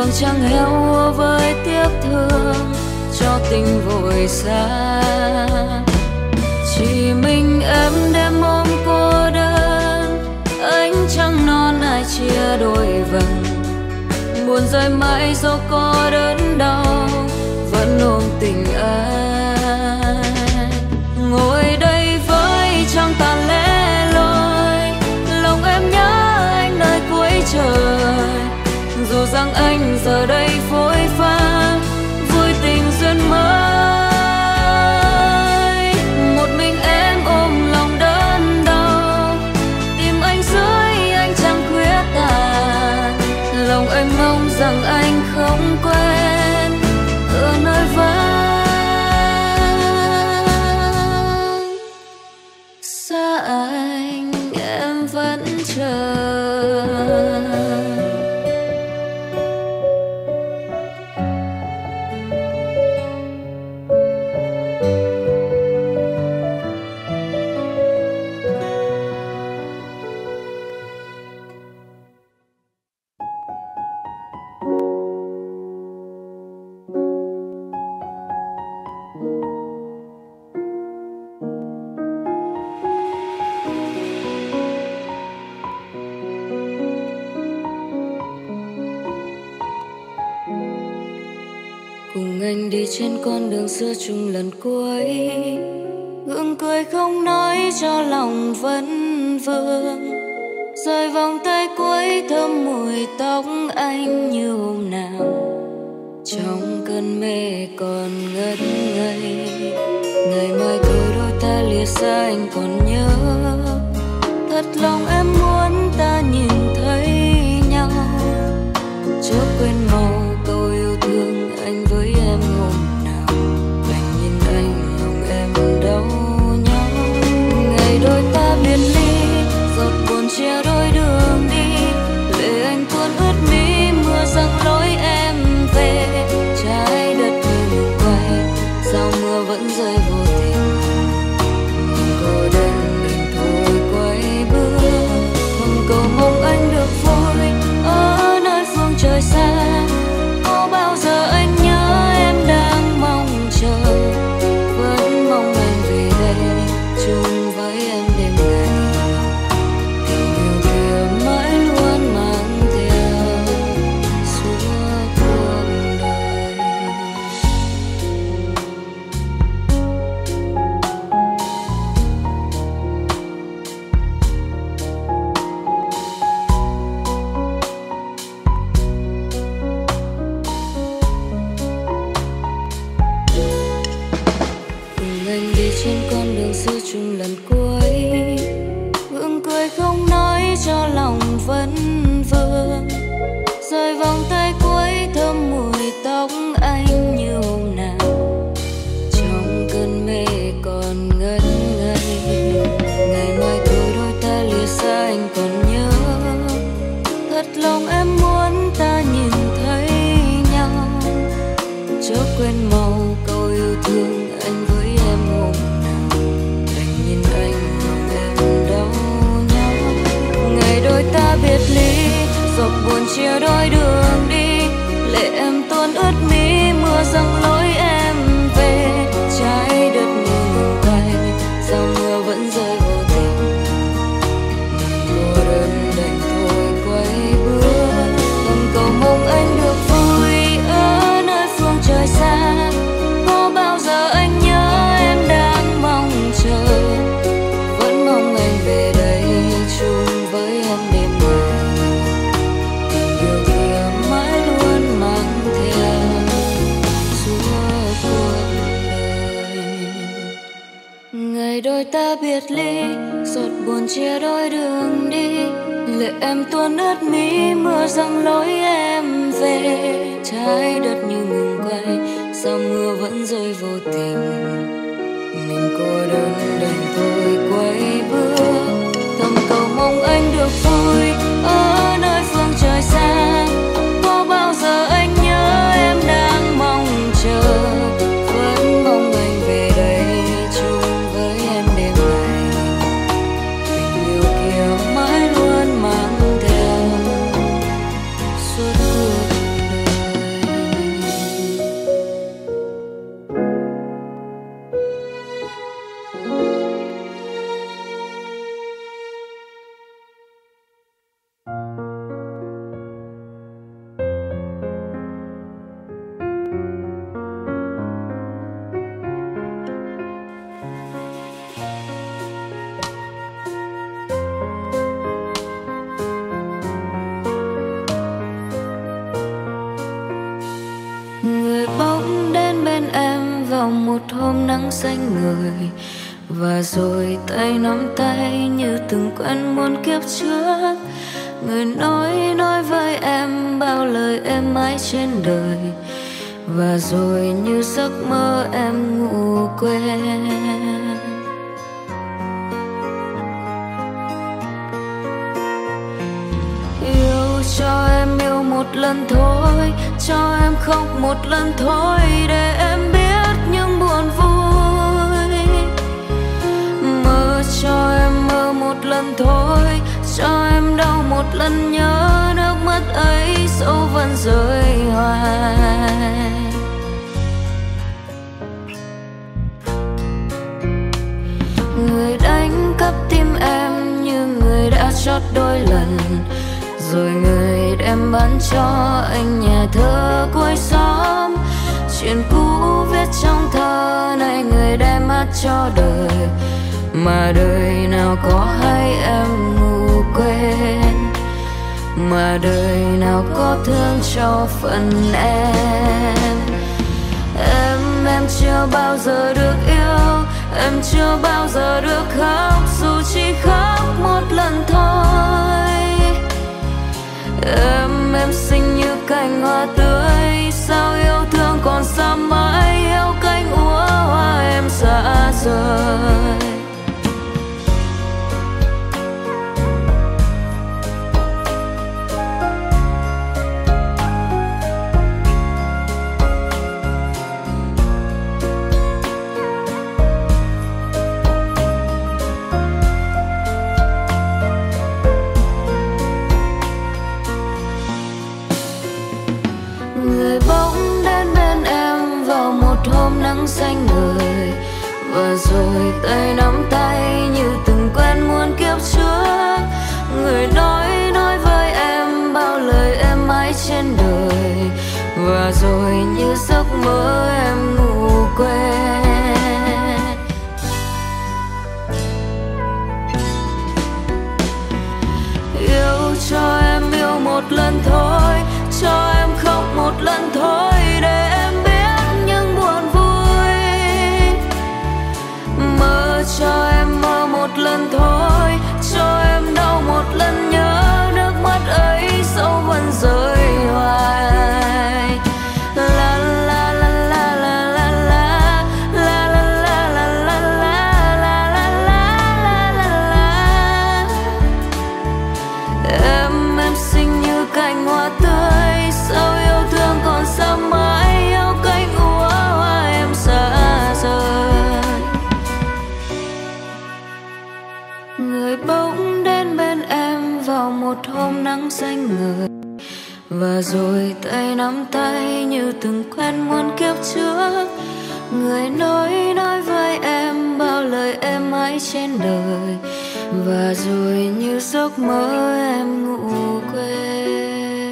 S3: vầng trăng héo úa với tiếc thương cho tình vội xa. Chỉ mình em đêm ôm cô đơn, ánh trăng non ai chia đôi vầng. Buồn rơi mãi dẫu có đớn đau, vẫn ôm tình anh. Ngồi đây với trăng tàn lẻ loi, lòng em nhớ anh nơi cuối trời. Dù rằng anh giờ đây phôi pha, vui tình duyên mới. Một mình em ôm lòng đớn đau, tìm anh dưới ánh trăng khuya tàn. Lòng em mong rằng anh không quên ở nơi vắng xa anh, em vẫn chờ. Cùng anh đi trên con đường xưa chung lần cuối, gượng cười không nói cho lòng vẫn vương. Rời vòng tay cuối thơm mùi tóc anh như hôm nào, trong cơn mê còn ngất ngây. Ngày mai thôi đôi ta lìa xa anh còn nhớ, thật lòng em muốn ta nhìn thấy nhau. Chớ quên màu câu yêu thương anh với em hôm nào, đành nhìn anh lòng em đau nhau. Ngày đôi ta biệt ly, giọt buồn chia đôi đường đi, lệ anh tuôn ướt mi mưa giăng lối em về. Trái đất như ngừng quay, sao mưa vẫn rơi vô tình. Cô đơn mình thôi quay bước, thầm cầu mong anh được vui ở nơi phương trời xa. Có bao giờ anh nhớ em đang mong chờ, vẫn mong anh về đây chung với em đêm ngày. Tình yêu kia mãi luôn mang theo suốt cuộc đời. Cùng anh đi trên con đường xưa chung lần cuối, gượng cười không nói cho lòng vẫn vương. Rời vòng tay cuối thơm mùi tóc anh như hôm nào, trong cơn mê còn ngất ngây. Ngày mai thôi đôi ta lìa xa anh còn nhớ, thật lòng em muốn ta nhìn thấy nhau. Chớ quên màu câu yêu thương anh với em hôm nào, đành nhìn anh lòng em đau nhau. Ngày đôi ta biệt ly, giọt buồn chia đôi đường đi, lệ em tuôn ướt mi mưa giăng lối em về. Trái đất như ngừng quay, sao mưa vẫn rơi vô tình. Mình cô đơn đành thôi quay bước, thầm cầu mong anh được vui ở nơi phương trời xa. Có bao giờ anh nhớ em đang mong chờ, vẫn mong anh về đây chung với em đêm ngày. Tình yêu kia mãi luôn mang theo suốt cuộc đời. Ngày đôi ta biệt ly, giọt buồn chia đôi đường đi, lệ em tuôn ướt mi mưa giăng lối em về. Trái đất như ngừng quay, sao mưa vẫn rơi vô tình. Mình cô đơn đành thôi quay bước, thầm cầu mong anh được vui ở nơi phương trời xa. Có bao giờ anh nhớ em đang mong chờ, vẫn mong anh về đây chung với em đêm ngày. Tình yêu kia mãi luôn mang theo suốt cuộc đời. một hôm nắng xanh người, và rồi tay nắm tay như từng quen muôn kiếp trước. Người nói với em bao lời êm ái trên đời, và rồi như giấc mơ em ngủ quên. Yêu cho em yêu một lần thôi, cho em khóc một lần thôi, để em biết những buồn vui. Mơ cho em mơ một lần thôi, cho em đau một lần nhớ, nước mắt ấy dẫu vẫn rơi hoài. Người đánh cắp tim em như người đã chót đôi lần, rồi người đem bán cho anh nhà thơ cuối xóm. Chuyện cũ viết trong thơ này người đem hát cho đời, mà đời nào có hay em ngủ quên, mà đời nào có thương cho phần em. Em chưa bao giờ được yêu, em chưa bao giờ được khóc, dù chỉ khóc một lần thôi. Em xinh như cành hoa tươi, sao yêu thương còn xa mãi, yêu cánh úa hoa em xa rời. Người bỗng đến bên em vào một hôm nắng xanh người, và rồi tay nắm tay như từng quen muôn kiếp trước. Người nói với em bao lời êm ái trên đời, và rồi như giấc mơ em ngủ quên. Yêu cho em yêu một lần thôi, cho em khóc một lần thôi, để em biết những buồn vui. Mơ cho em mơ một lần thôi, cho em đau một lần nhớ, nước mắt ấy dẫu vẫn rơi hoài. La la la la la la la la la la la la la la la la. Em xinh như cành hoa tươi, sao yêu thương còn xa mãi, yêu cánh úa hoa em xa rời. Người bỗng đến bên em vào một hôm nắng xanh người, và rồi tay nắm tay như từng quen muôn kiếp trước. Người nói với em bao lời êm ái trên đời, và rồi như giấc mơ em ngủ quên.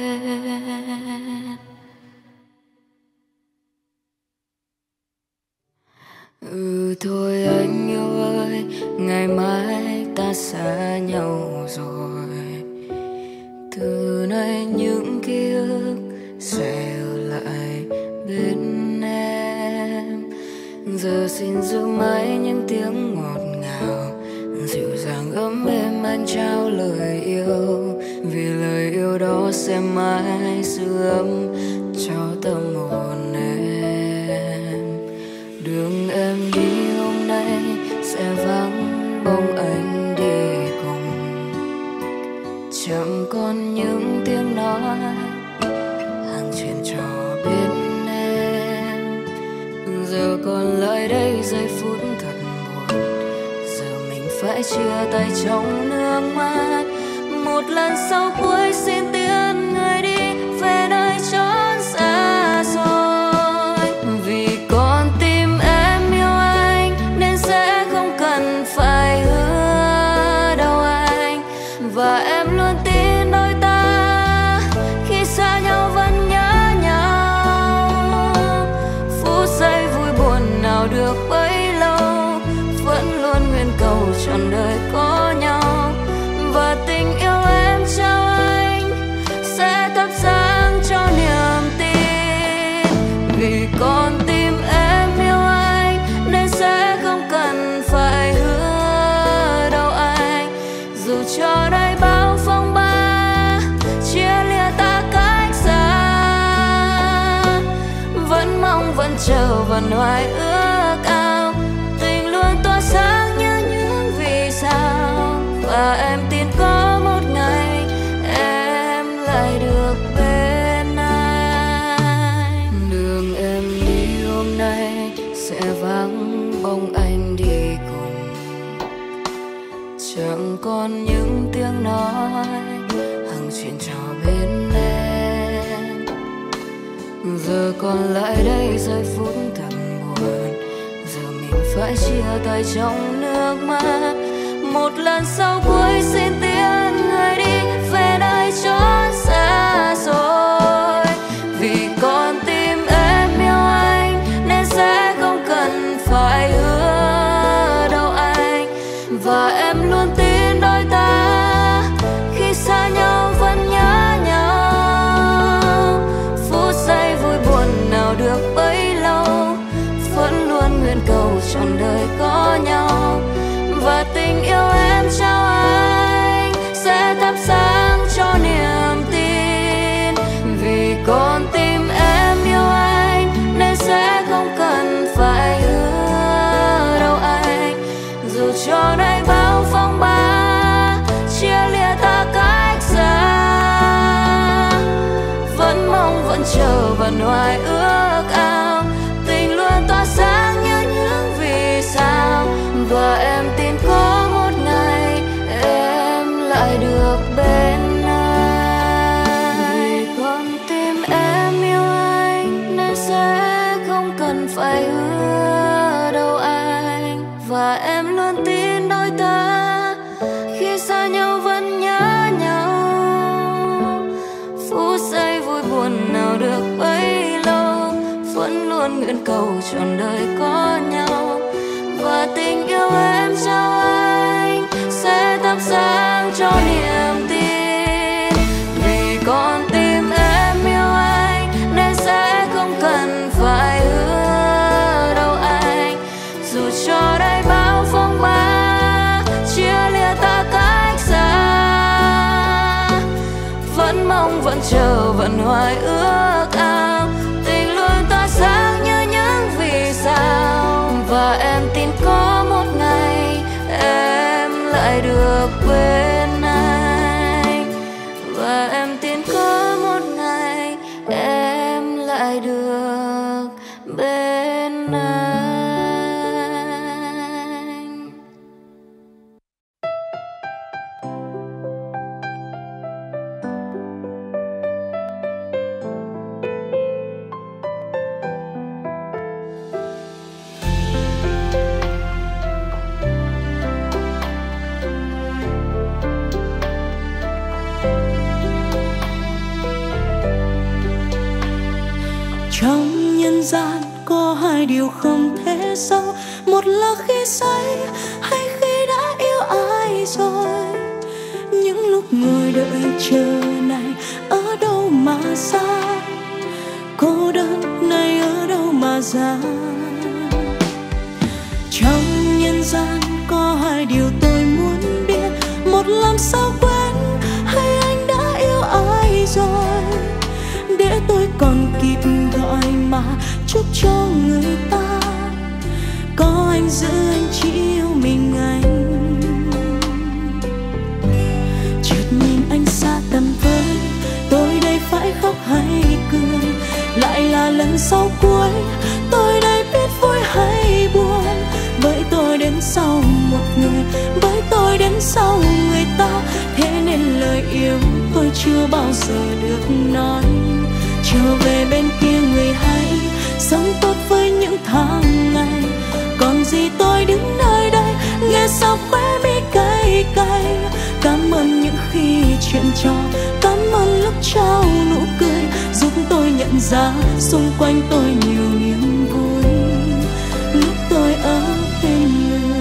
S3: Thôi anh yêu ơi, ngày mai ta xa nhau rồi. Từ nay những ký ức sẽ ở lại bên em. Giờ xin giữ mãi những tiếng ngọt ngào, dịu dàng ấm êm anh trao lời yêu. Vì lời yêu đó sẽ mãi giữ ấm cho tâm hồn em. Đường em đi hôm nay sẽ vắng bóng anh đi cùng, chẳng còn những tiếng nói hàng chuyện trò bên em. Giờ còn lại đây giây phút thật buồn, giờ mình phải chia tay trong nước mắt. Một lần sau cuối xin tiễn người đi về nơi chốn xa xôi. Vì con tim em yêu anh nên sẽ không cần phải hứa đâu anh. Và em luôn tin đôi ta khi xa nhau vẫn nhớ nhau. Phút giây vui buồn nào được bấy lâu, vẫn luôn nguyện cầu trọn đời có nhau. Và tình yêu em trao anh sẽ thắp sáng cho niềm tin. Vì con tim em yêu anh mong vẫn chờ vẫn hoài ước ao. Tình luôn tỏa sáng như những vì sao, và em tin có một ngày em lại được bên anh. Đường em đi hôm nay sẽ vắng bóng anh đi cùng, chẳng còn những tiếng nói hàng chuyện trò bên em. Giờ còn lại đây giây phút thật buồn, giờ mình phải chia tay trong nước mắt. Một lần sau cuối xin tiễn người đi về nơi chốn xa rồi. Vì con tim em yêu anh nên sẽ không cần phải hứa đâu anh. Và em luôn tin đôi ta khi xa nhau vẫn nhớ nhau. Phút giây vui buồn nào được bấy lâu, vẫn luôn nguyện cầu trọn đời có nhau. Và tình yêu em trao anh sẽ thắp sáng cho niềm tin. Vì con tim em yêu anh nên sẽ không cần phải hứa đâu anh. Dù cho đây bao phong ba chia lìa ta cách xa, vẫn mong vẫn chờ vẫn hoài ước ao. Tình luôn tỏa sáng như những vì sao, và em tin có một ngày em lại được bên anh. Vì con tim em yêu anh nên sẽ không cần phải hứa đâu anh. Và em luôn tin đôi ta khi xa nhau vẫn nhớ nhau. Phút giây vui buồn nào được bấy lâu, vẫn luôn nguyện cầu trọn đời có nhau. Và tình yêu em trao anh sẽ thắp sáng cho niềm tin. Vì con tim em yêu anh nên sẽ không cần phải hứa đâu anh. Dù cho đây bao phong ba chia lìa ta cách xa, vẫn mong vẫn chờ vẫn hoài ước ao. Tình luôn tỏa sáng như những vì sao, và em tin có một ngày em lại được bên anh. Và em tin có một ngày em lại được bên anh.
S2: Trong nhân gian có hai điều không thể sau, một là khi say hay khi đã yêu ai rồi. Những lúc ngồi đợi chờ này ở đâu mà xa, cô đơn này ở đâu mà ra. Trong nhân gian có hai điều tôi muốn biết, một làm sao quên hay anh đã yêu ai rồi. Để tôi còn kịp gọi mà chúc cho người ta, có anh giữ anh chỉ yêu mình anh. Chợt nhìn anh xa tầm với, tôi đây phải khóc hay cười. Lại là lần sau cuối, tôi đây biết vui hay buồn. Bởi tôi đến sau một người, bởi tôi đến sau người ta. Thế nên lời yêu tôi chưa bao giờ được nói. Trở về bên kia người hãy sống tốt với những tháng ngày. Còn gì tôi đứng nơi đây nghe sao khóe mi cay cay. Cảm ơn những khi chuyện trò, cảm ơn lúc trao nụ cười, giúp tôi nhận ra xung quanh tôi nhiều niềm vui lúc tôi ở bên người.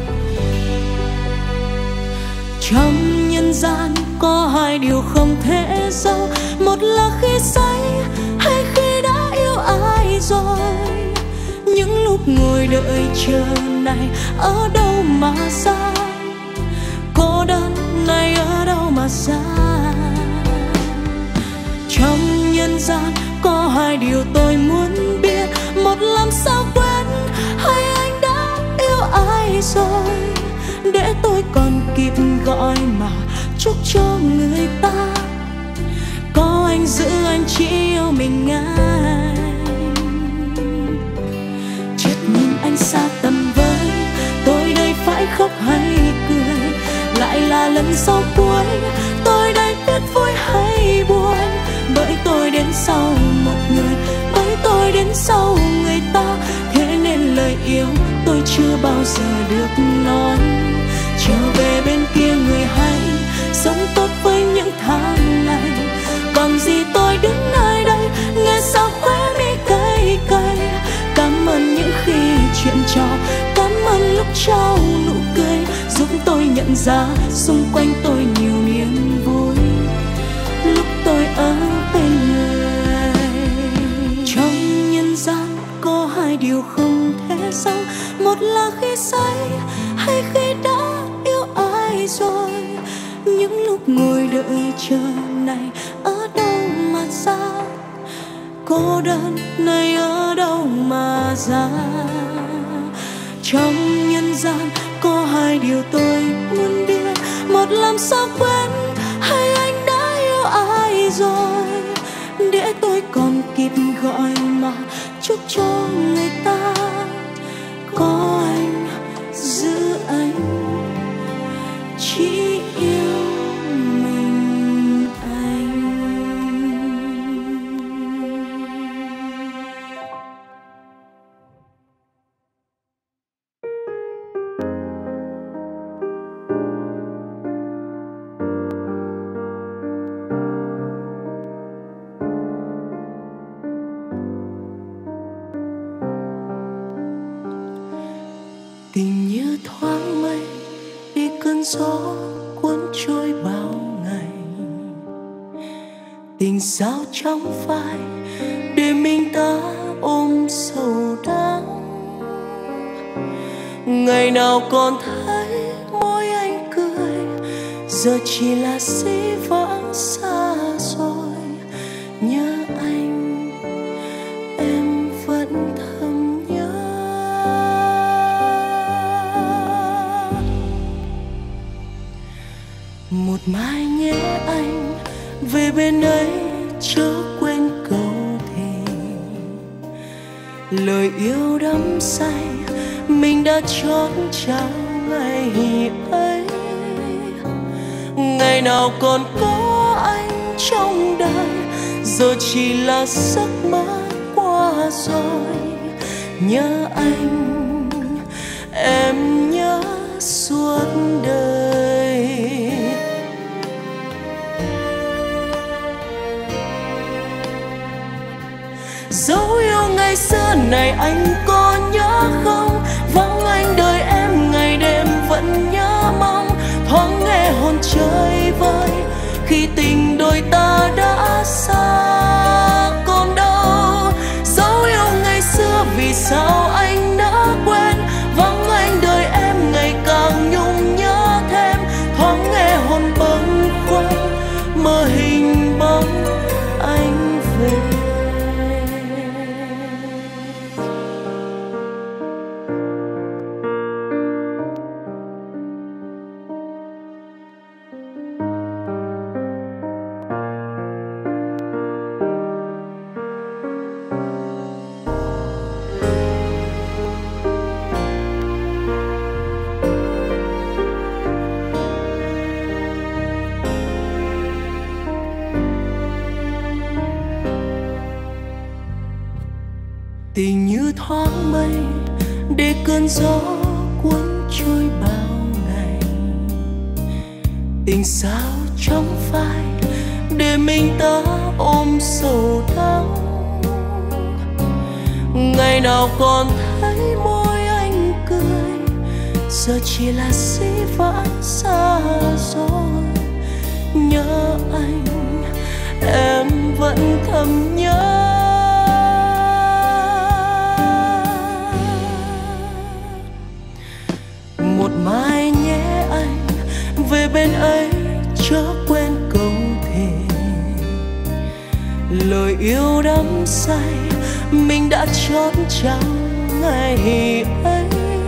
S2: Trong nhân gian có hai điều không thể thế dâu, một là khi say hay khi đã yêu ai rồi. Những lúc ngồi đợi chờ này ở đâu mà ra, cô đơn này ở đâu mà ra. Trong nhân gian có hai điều tôi muốn biết, một làm sao quên hay anh đã yêu ai rồi, để tôi còn kịp gọi mà chúc cho người ta. Có anh giữ anh chỉ yêu mình anh. Chợt nhìn anh xa tầm với, tôi đây phải khóc hay cười, lại là lần sau cuối tôi đây biết vui hay buồn. Bởi tôi đến sau một người, bởi tôi đến sau người ta, thế nên lời yêu tôi chưa bao giờ được nói. Trở về bên kia người hay, sống tốt với những tháng ngày. Còn gì tôi đứng nơi đây, nghe sao khóe mi cay cay. Cảm ơn những khi chuyện trò, cảm ơn lúc trao nụ cười, giúp tôi nhận ra xung quanh tôi nhiều niềm vui lúc tôi ở bên người. Trong nhân gian có hai điều không thể sống, một là khi say hay khi đã yêu ai rồi. Những lúc ngồi đợi chờ này ở đâu mà ra, cô đơn này ở đâu mà ra. Trong nhân gian có hai điều tôi muốn biết, một làm sao quên hay anh đã yêu ai rồi, để tôi còn kịp gọi mà chúc cho người ta. Có anh giữ anh chỉ yêu mình anh. Tình như thoáng mây đi cơn gió cuốn trôi bao ngày, tình sao trong phai để mình ta ôm sầu đắng. Ngày nào còn thấy môi anh cười, giờ chỉ là dĩ vãng xa rồi. Nhớ anh em vẫn thầm nhớ. Một mai nhé anh về bên ấy, chớ quên câu thề. Lời yêu đắm say mình đã chót trao ngày ấy. Ngày nào còn có anh trong đời, giờ chỉ là giấc mơ qua rồi. Nhớ anh em nhớ suốt đời. Dấu yêu ngày xưa này anh có nhớ không? Vắng anh đời em ngày đêm vẫn nhớ mong. Thoáng nghe hồn chơi vơi khi tình đôi ta đã xa. Còn đâu dấu yêu ngày xưa, vì sao anh đã quên? Vắng anh đời em ngày càng nhung nhớ thêm. Thoáng nghe hồn bâng khuâng mơ hình bóng anh về. Tình như thoáng mây để cơn gió cuốn trôi bao ngày. Tình sao trong phai để mình ta ôm sầu đắng. Ngày nào còn thấy môi anh cười, giờ chỉ là dĩ vãng xa rồi. Nhớ anh thầm nhớ. Một mai nhé anh về bên ấy, chớ quên câu thề lời yêu đắm say mình đã chót trao ngày ấy.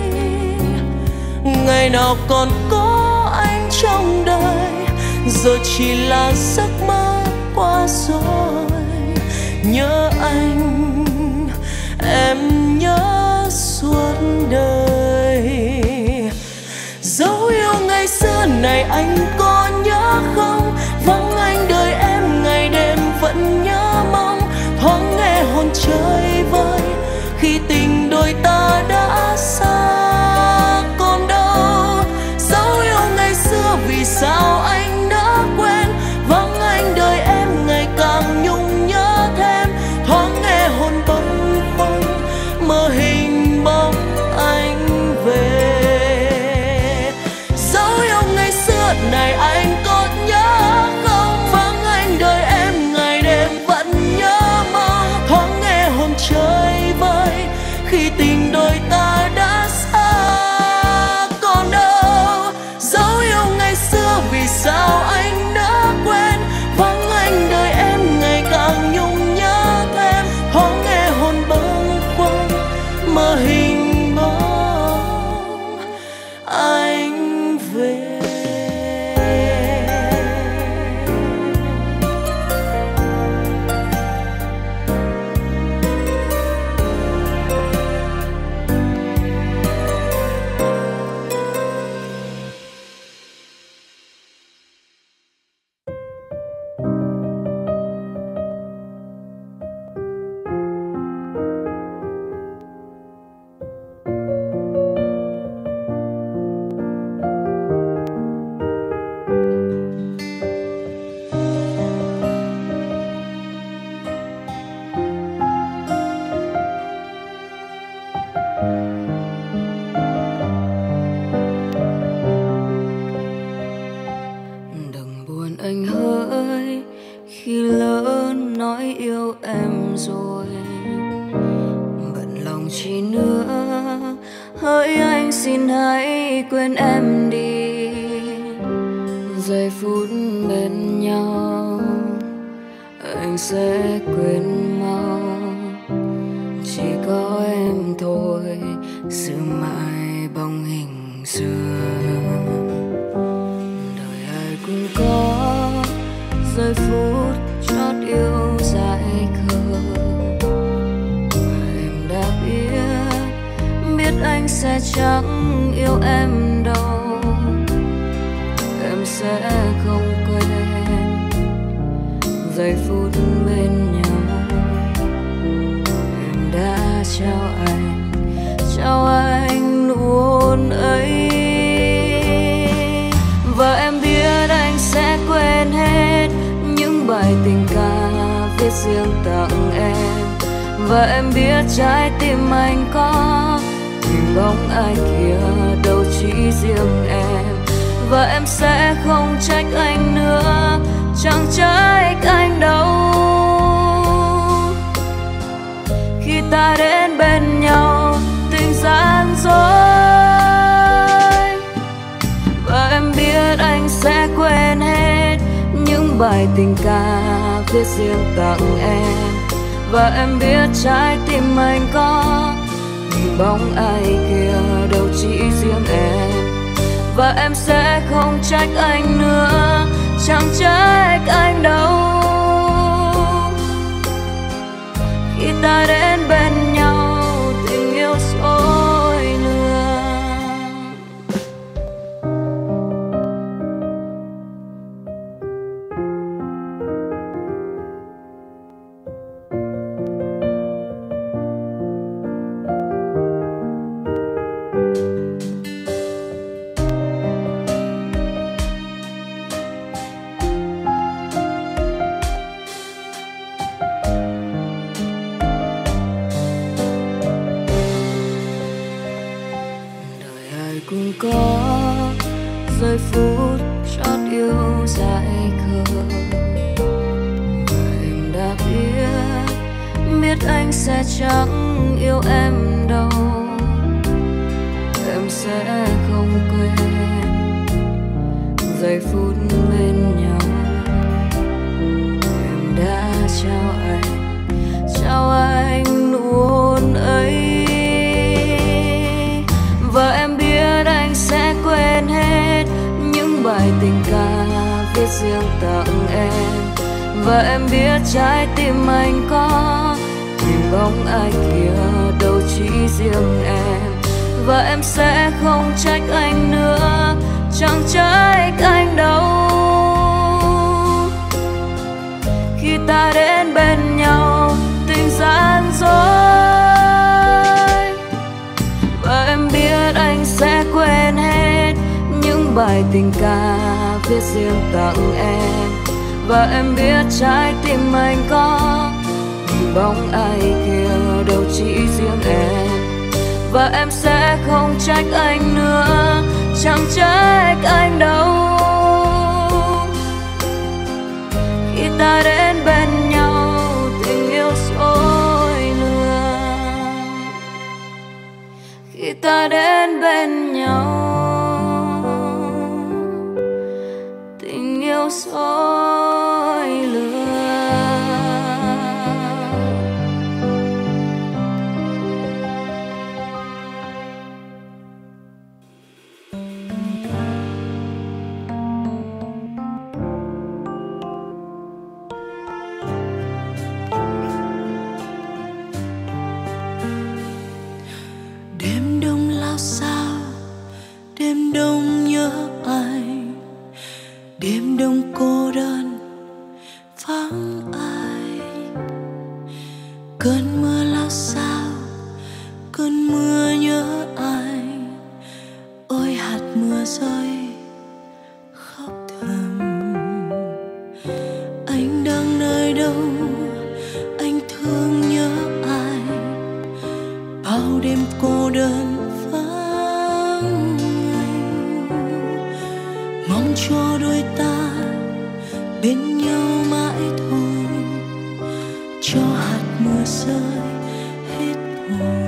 S2: Ngày nào còn có anh trong đời, giờ chỉ là giấc mơ qua rồi. Nhớ anh, em nhớ suốt đời. Dấu yêu ngày xưa này anh có nhớ không? Vắng anh đời em ngày đêm vẫn nhớ mong. Thoáng nghe hồn chơi vơi khi tình đôi ta đã xa. Còn đâu dấu yêu ngày xưa, vì sao anh đã quên? Vắng anh đời em ngày càng nhung nhớ thêm. Thoáng nghe hồn bâng khuâng mơ hình bóng anh về. Dấu yêu ngày xưa này anh có nhớ không? Vắng anh đời em ngày đêm vẫn nhớ mong. Thoáng nghe hồn chơi vơi khi tình đôi ta đã xa. Còn đâu dấu yêu ngày xưa, vì sao anh đã quên? Vắng anh đời em ngày càng nhung nhớ thêm. Thoáng nghe hồn bâng khuâng mơ hình bóng anh về.
S3: Đừng buồn anh hỡi, khi lỡ nói yêu em rồi. Bận lòng chi nữa, hỡi anh xin hãy quên em đi. Giây phút bên nhau anh sẽ quên mau. Chỉ có em thôi giữ mãi bóng hình xưa. Đời ai cũng có giây phút chót yêu dại khờ. Em đã biết anh sẽ chẳng yêu em đâu. Em sẽ không quên giây phút bên nhau. Em đã trao anh nụ hôn ấy. Và em biết anh sẽ quên hết những bài tình ca viết riêng tặng em. Và em biết trái tim anh có hình bóng ai kia, đâu chỉ riêng em. Và em sẽ không trách anh nữa, chẳng trách anh đâu. Khi ta đến bên nhau tình gian dối. Và em biết anh sẽ quên hết những bài tình ca viết riêng tặng em. Và em biết trái tim anh có hình bóng ai kia, đâu chỉ riêng em. Và em sẽ không trách anh nữa, chẳng trách anh đâu. Khi ta đến bên nhau tình yêu dối lừa. anh sẽ chẳng yêu em đâu. Em sẽ không quên giây phút bên nhau. Em đã trao anh nụ hôn ấy. Và em biết anh sẽ quên hết những bài tình ca viết riêng tặng em. Và em biết trái tim anh có hình bóng ai kia, đâu chỉ riêng em. Và em sẽ không trách anh nữa, chẳng trách anh đâu. Khi ta đến bên nhau tình gian dối. Và em biết anh sẽ quên hết những bài tình ca viết riêng tặng em. Và em biết trái tim anh có hình bóng ai kia, đâu chỉ riêng em. Và em sẽ không trách anh nữa, chẳng trách anh đâu. Khi ta đến bên nhau tình yêu dối lừa. Khi ta đến bên nhau tình yêu dối lừa.
S2: Đêm đông lao sao, đêm đông nhớ ai, đêm đông cô đơn vắng ai. Cơn mưa lao sao, cơn mưa nhớ ai, ôi hạt mưa rơi khóc thầm. Anh đang nơi đâu, anh thương nhớ ai, bao đêm cô đơn vắng anh. Mong cho đôi ta bên nhau mãi thôi, cho hạt mưa rơi hết buồn.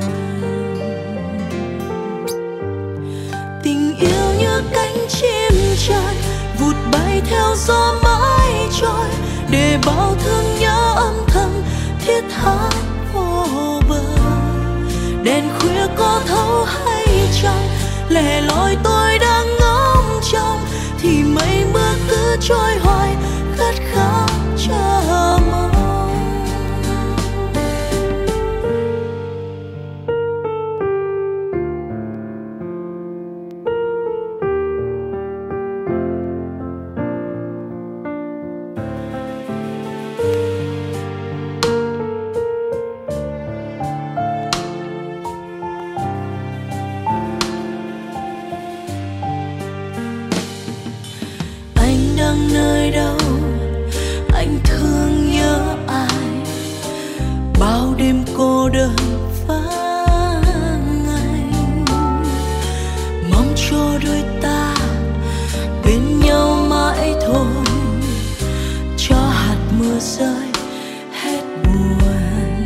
S2: Tình yêu như cánh chim trời vụt bay theo gió mãi trôi, để bao thương nhớ âm thầm thiết tha vô bờ. Đèn khuya có thấu hay chăng, lẻ loi tôi đang ngóng trông, thì mây mưa cứ trôi hoài khát khao chờ mong. Anh đang nơi đâu, anh thương nhớ ai, bao đêm cô đơn vắng anh. Mong cho đôi ta bên nhau mãi thôi, cho hạt mưa rơi hết buồn.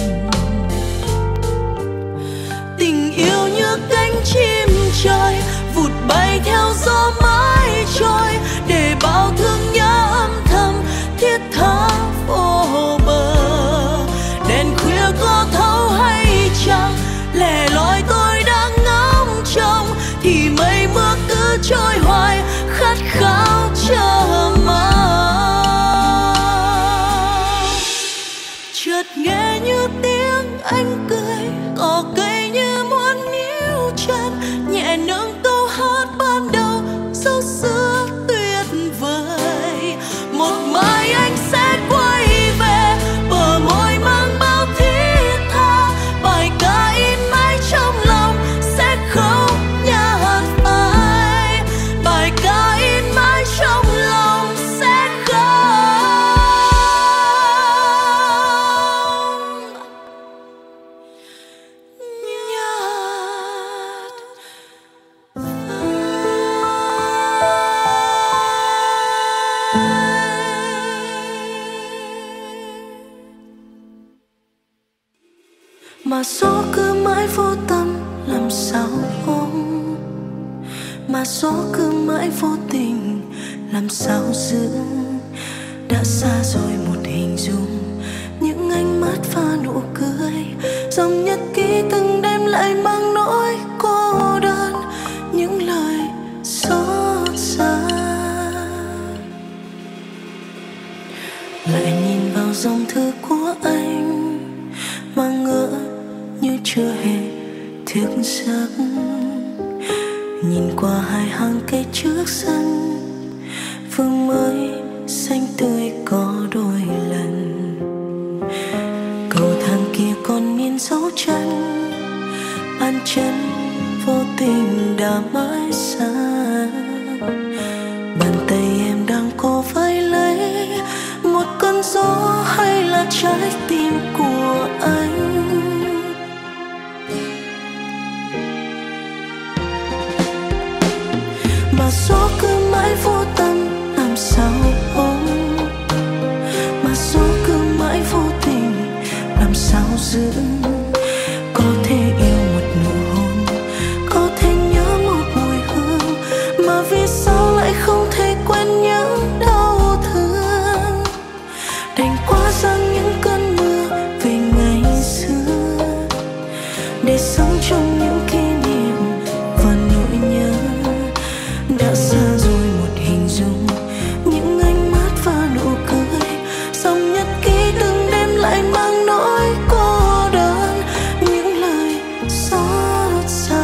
S2: Tình yêu như cánh chim trời vụt bay theo gió mãi trôi, để bao thương nhớ âm thầm thiết tha vô bờ. Đèn khuya có thấu hay chăng, lẻ loi tôi đang ngóng trông, thì mây mưa cứ trôi hoài khát khao chờ mong. Chợt nghe như tiếng anh cười, cỏ cây như muốn níu chân, nhẹ nâng câu hát ban đầu sâu xưa tuyệt vời. Một mai anh sẽ quay về, bờ môi mang bao thiết tha, bài ca in mãi trong lòng sẽ không nhạt phai. Bài ca in mãi trong lòng sẽ không nhạt phai. mà gió cứ mãi vô tâm làm sao ôm, mà gió cứ mãi vô tình làm sao giữ. Đã xa rồi một hình dung, những ánh mắt pha nụ cười, dòng nhật ký từng đêm lại mang nỗi cô đơn, những lời xót xa. Lại nhìn vào dòng thư của anh mà ngỡ như chưa hề thức giấc, nhìn qua hai hàng cây trước sân phương mới xanh tươi có đôi lần. Cầu thang kia còn in dấu chân, bàn chân vô tình đã mãi xa. Bàn tay em đang cố vẫy lấy một cơn gió hay là trái tim của anh. Mà gió cứ mãi vô tâm làm sao ôm, mà gió cứ mãi vô tình làm sao giữ. Có thể yêu một nụ hôn, có thể nhớ một mùi hương, mà vì sao lại không thể quên những đau thương. Đành qua sang những cơn mưa về ngày xưa, để sống trong những kỷ niệm và nỗi nhớ. Đã xa rồi một hình dung, những ánh mắt và nụ cười, dòng nhật ký từng đêm lại mang nỗi cô đơn, những lời xót xa.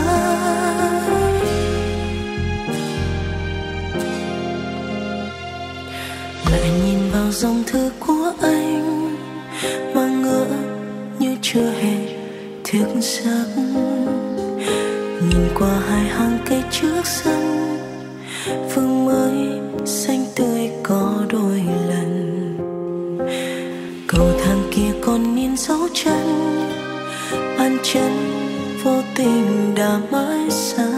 S2: Lại nhìn vào dòng thư của anh mà ngỡ như chưa hề thức giấc, nhìn qua hai hàng cây trước sân phương mới xanh tươi có đôi lần. Cầu thang kia còn in dấu chân, bàn chân vô tình đã mãi xa.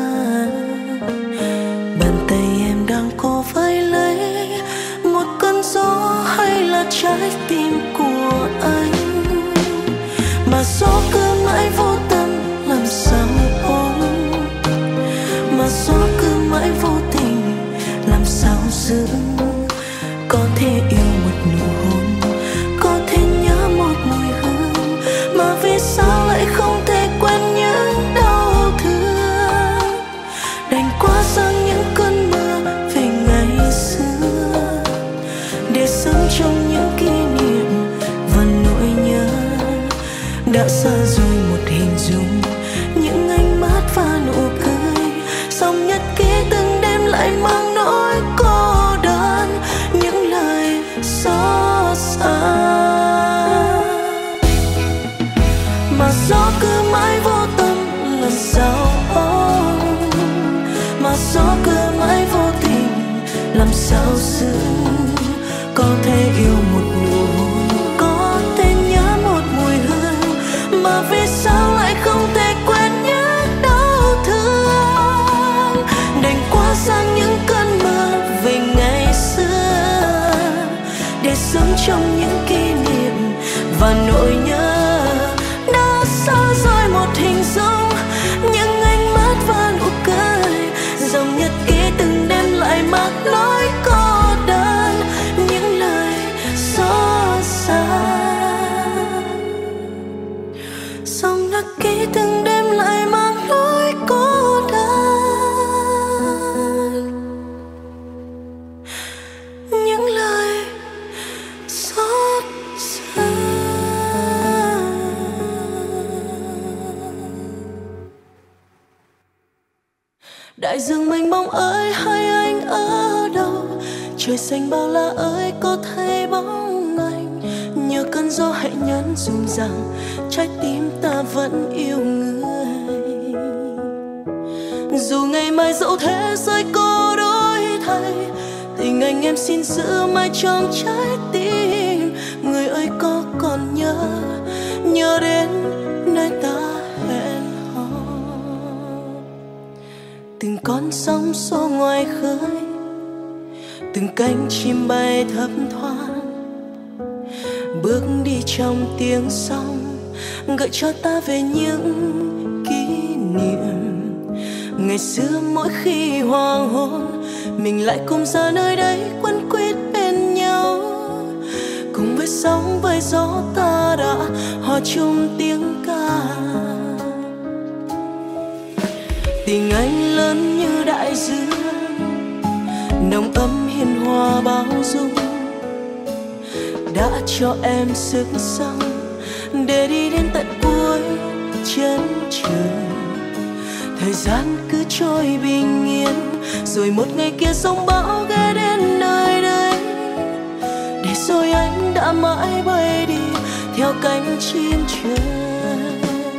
S2: Bàn tay em đang cố vẫy lấy một cơn gió hay là trái tim của anh. Mà gió cứ mãi vô tâm làm sao ôm, mà gió cứ mãi vô tình làm sao giữ. Có thể yêu một nụ hôn, có thể nhớ một mùi hương, mà vì sao lại không thể quên những đau thương. Đành qua sang những cơn mưa về ngày xưa, để sống trong những kỷ niệm và nỗi nhớ. Đã xa rồi một hình dung, những ánh mắt và nụ cười, dòng nhật ký từng đêm lại mang nỗi cô đơn, những lời xót xa. Mà gió cứ mãi vô tâm làm sao ôm, mà gió cứ mãi vô tình làm sao giữ. Có thể yêu một nụ hôn, có thể nhớ một mùi hương, mà vì sao lại không thể quên những đau thương. Đành qua sang những cơn mơ về ngày xưa, để sống trong những kỷ niệm và nỗi nhớ. Đã xa rồi một hình dung, những ánh mắt và nụ cười, dòng nhật ký từng đêm lại mặc nỗi cô đơn, những lời xót xa. Dòng nhật ký từng đêm lại mang nỗi cô đơn, những lời xót xa. Đại dương mênh mông ơi, hai anh ở đâu? Trời xanh bao la ơi, có thấy bóng anh? Nhờ cơn gió hãy nhắn dùm rằng trái tim ta vẫn yêu người. Dù ngày mai dẫu thế giới có đổi thay, tình anh em xin giữ mãi trong trái tim. Người ơi có còn nhớ đến nơi ta hẹn hò. Từng con sóng xô ngoài khơi, từng cánh chim bay thấp thoáng, bước đi trong tiếng sóng gợi cho ta về những kỷ niệm ngày xưa. Mỗi khi hoàng hôn mình lại cùng ra nơi đây quấn quýt bên nhau, cùng với sóng với gió ta đã hòa chung tiếng ca. Tình anh lớn như đại dương, nồng ấm hiền hòa bao dung, đã cho em sức sống để đi đến tận cuối chân trời. Thời gian cứ trôi bình yên, rồi một ngày kia sóng bão ghé đến nơi đây, để rồi anh đã mãi bay đi theo cánh chim trời.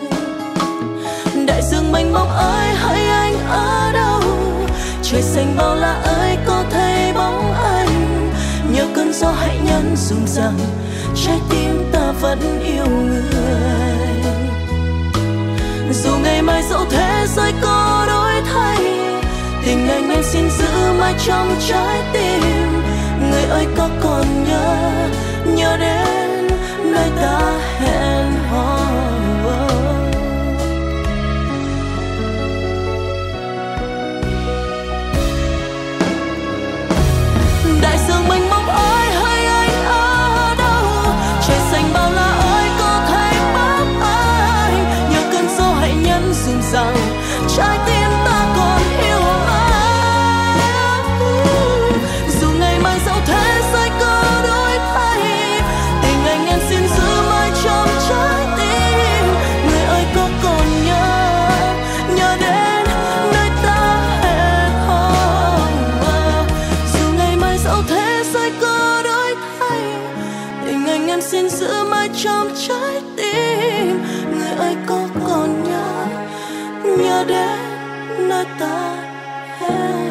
S2: Đại dương mênh mông ơi hỡi anh ở đâu, trời xanh bao la ơi có thấy bóng anh. Nhớ cơn gió hãy nhắn dùng rằng trái tim ta vẫn yêu người. Dù ngày mai dẫu thế giới có đổi thay, tình anh em xin giữ mãi trong trái tim. Người ơi có còn nhớ đến nơi ta hẹn hò. Đại dương mênh mông ơi hỡi anh ở đâu, trời xanh bao la ơi có thấy bóng anh. Nhớ cơn gió hãy nhắn dùm rằng trái tim ta còn yêu anh. Dù ngày mai dẫu thế giới có đổi thay, tình anh em xin giữ mãi trong trái tim. Người ơi có còn nhớ đến nơi ta hẹn hò. Dù ngày mai dẫu thế giới có đổi thay, tình anh em xin giữ mãi trong trái tim. Người ơi có còn nhớ đến nơi ta hẹn